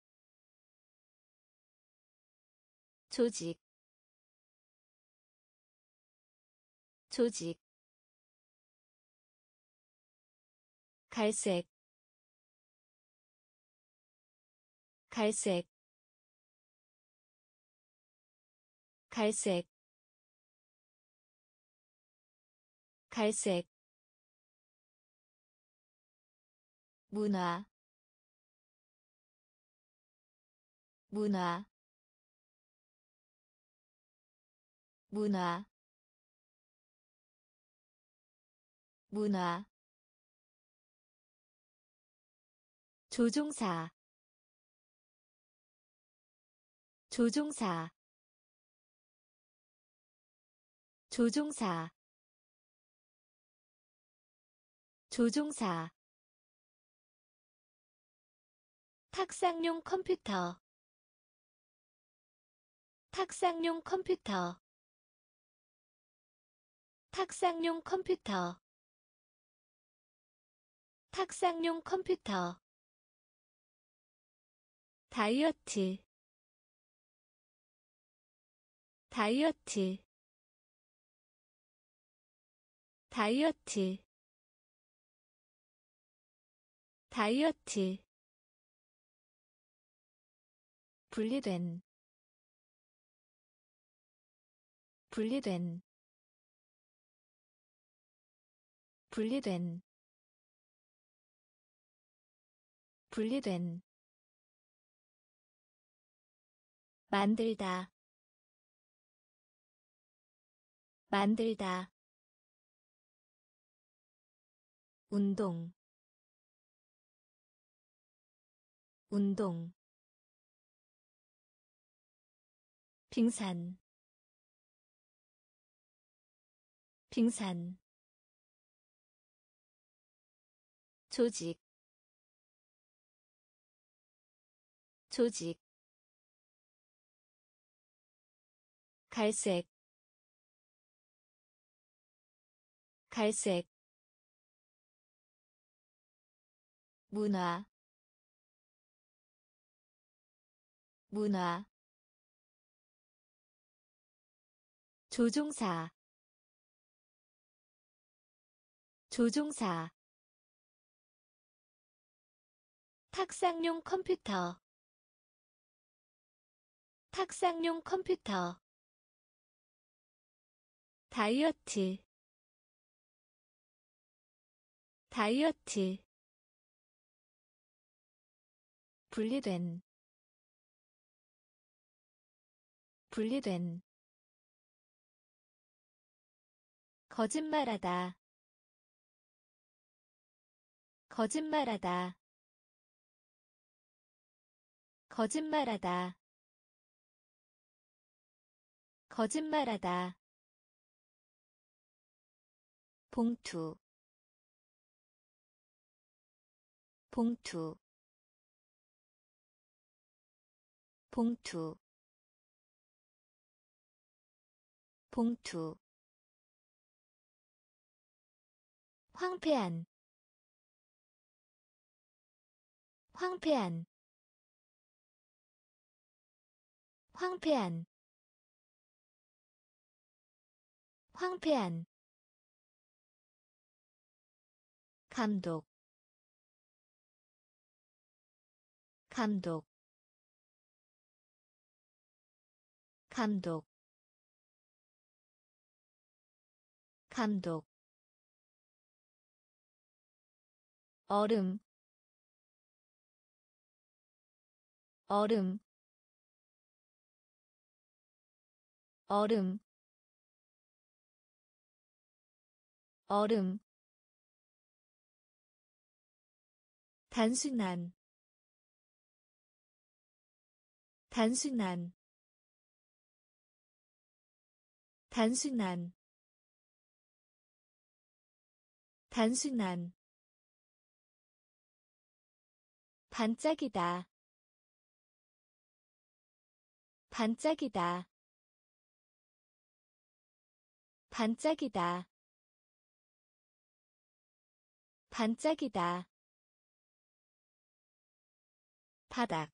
A: 조직, 조직, 갈색, 갈색, 갈색, 갈색, 문화, 문화, 문화, 문화, 조종사, 조종사, 조종사, 조종사, 탁상용 컴퓨터, 탁상용 컴퓨터, 탁상용 컴퓨터, 탁상용 컴퓨터, 다이어트, 다이어트, 다이어트, 다이어트, 분리된, 분리된, 분리된, 분리된, 만들다, 만들다, 운동, 운동, 빙산, 등산 조직 조직 갈색 갈색 문화 문화 조종사 조종사 탁상용 컴퓨터 탁상용 컴퓨터 다이어트 다이어트 분리된 분리된 거짓말하다 거짓말하다 거짓말하다 거짓말하다 봉투 봉투 봉투 봉투 황폐한 황폐한 황폐한 황폐한 감독 감독 감독 감독 얼음 얼음 얼음 얼음 단순한 단순한 단순한 단순한 반짝이다 반짝이다 반짝이다 반짝이다 바닥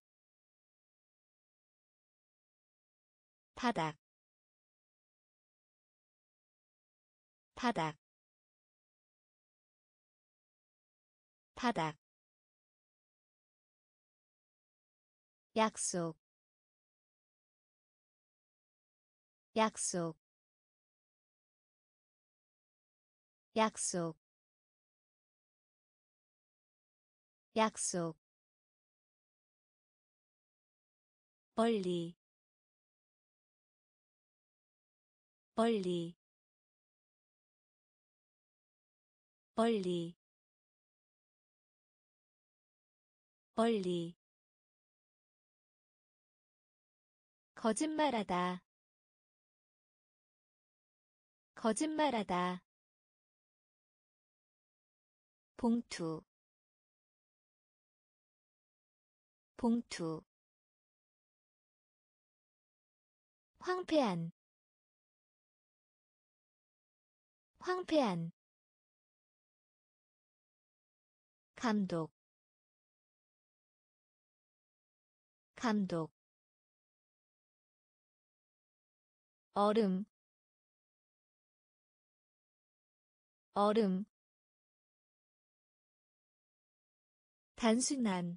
A: 바닥 바닥 바닥 약속 약속 약속 약속 멀리 멀리 멀리 멀리 거짓말하다 거짓말하다 봉투 봉투 황폐한 황폐한 감독 감독 얼음 얼음 단순한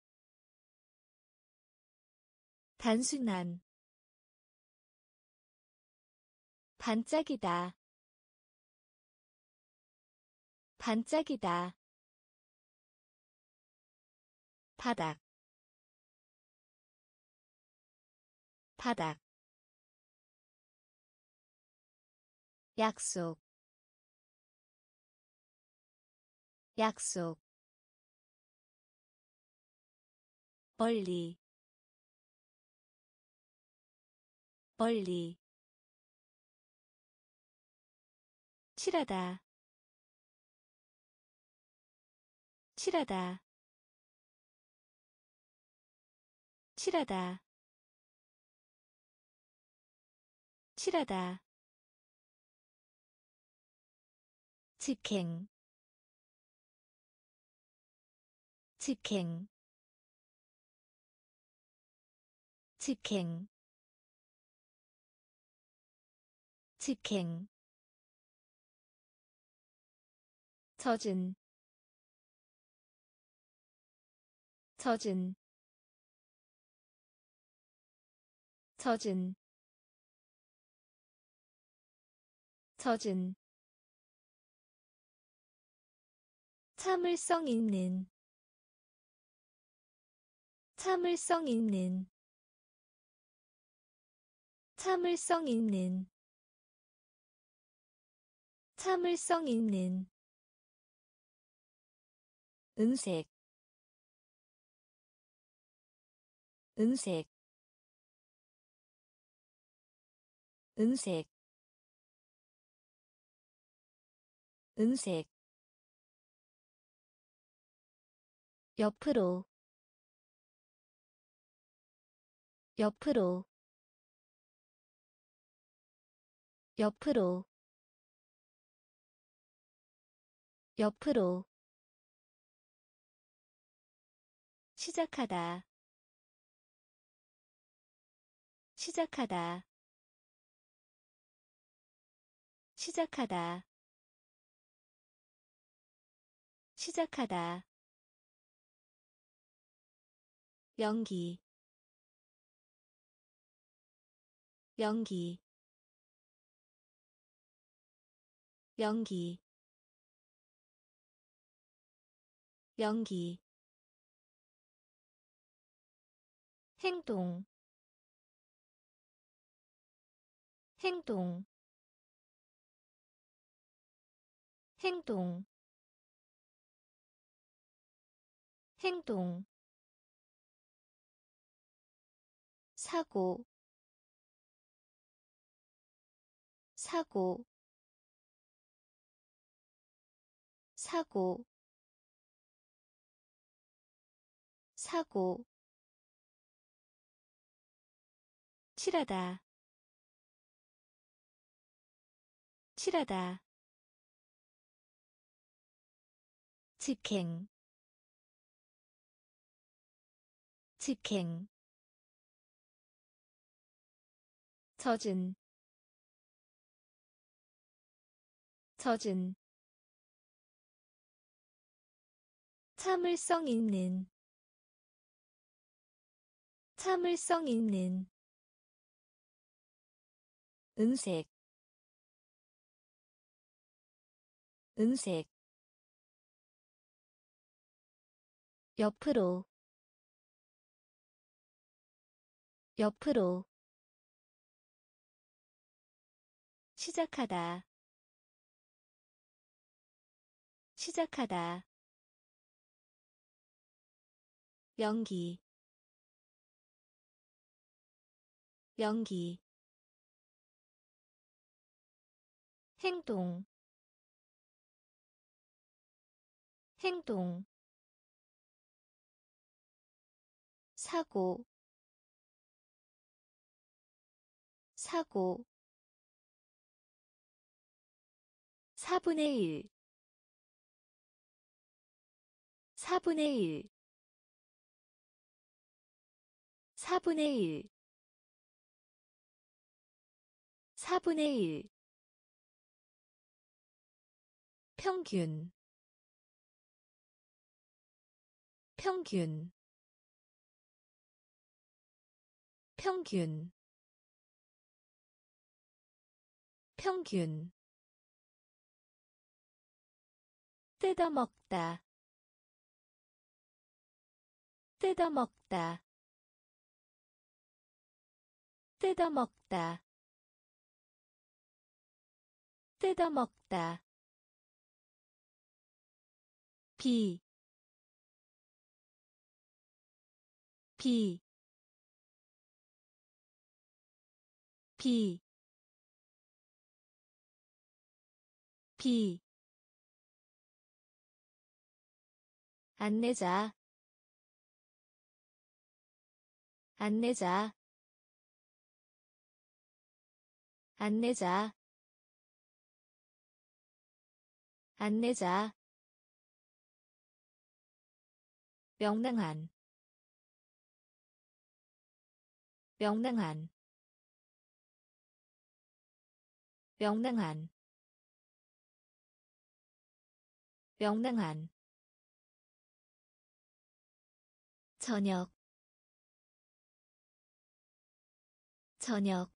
A: 단순한 반짝이다 반짝이다 바닥 바닥 약속 약속 멀리 멀리 칠하다 칠하다 칠하다 칠하다 직행 직행 직행 직행 젖은 젖은 젖은 젖은 참을성 있는 참을성 있는 참을성 있는 참을성 있는 은색 은색 은색 은색 옆으로 옆으로 옆으로 옆으로 시작하다 시작하다 시작하다 시작하다 연기 연기 연기 연기 행동 행동 행동 행동 사고 사고 사고 사고 칠하다 칠하다 직행 직행 젖은 젖은 참을성 있는 참을성 있는 은색 은색 옆으로 옆으로 시작하다 시작하다 연기 연기 행동 행동 사고 사고 사분의 일 사분의 일 사분의 일 사분의 일 평균 평균 평균 평균 뜯어먹다 뜯어먹다 뜯어먹다 뜯어먹다 비, 비, 비, 비 안내자 안내자 안내자 안내자 명랑한 명랑한 명랑한 명랑한 저녁 저녁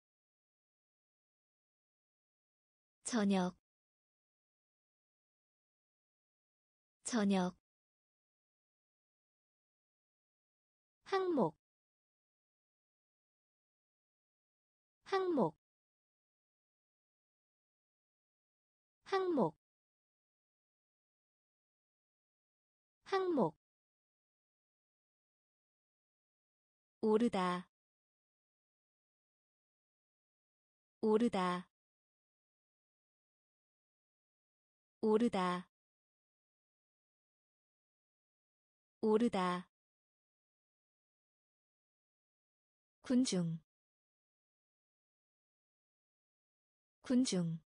A: 저녁 저녁 항목 항목 항목 항목 오르다 오르다 오르다 오르다 군중 군중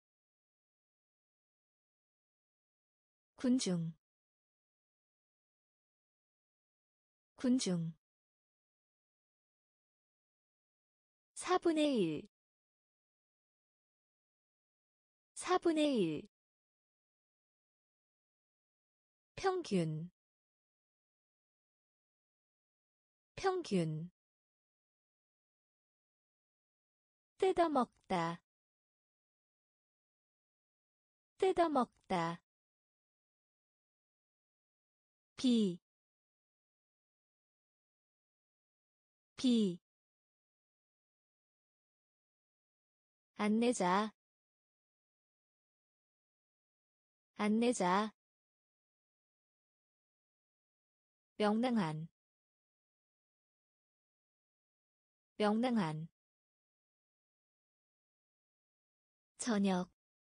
A: 군중 군중 사분의 일 사분의 일 평균 평균 뜯어먹다 뜯어먹다 비 비 안내자 안내자 명랑한 명랑한 저녁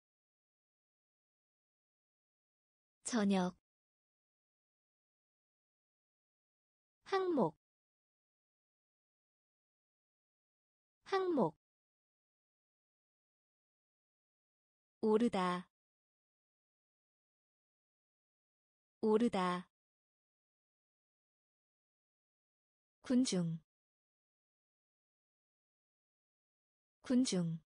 A: 저녁 항목 항목 오르다 오르다 군중 군중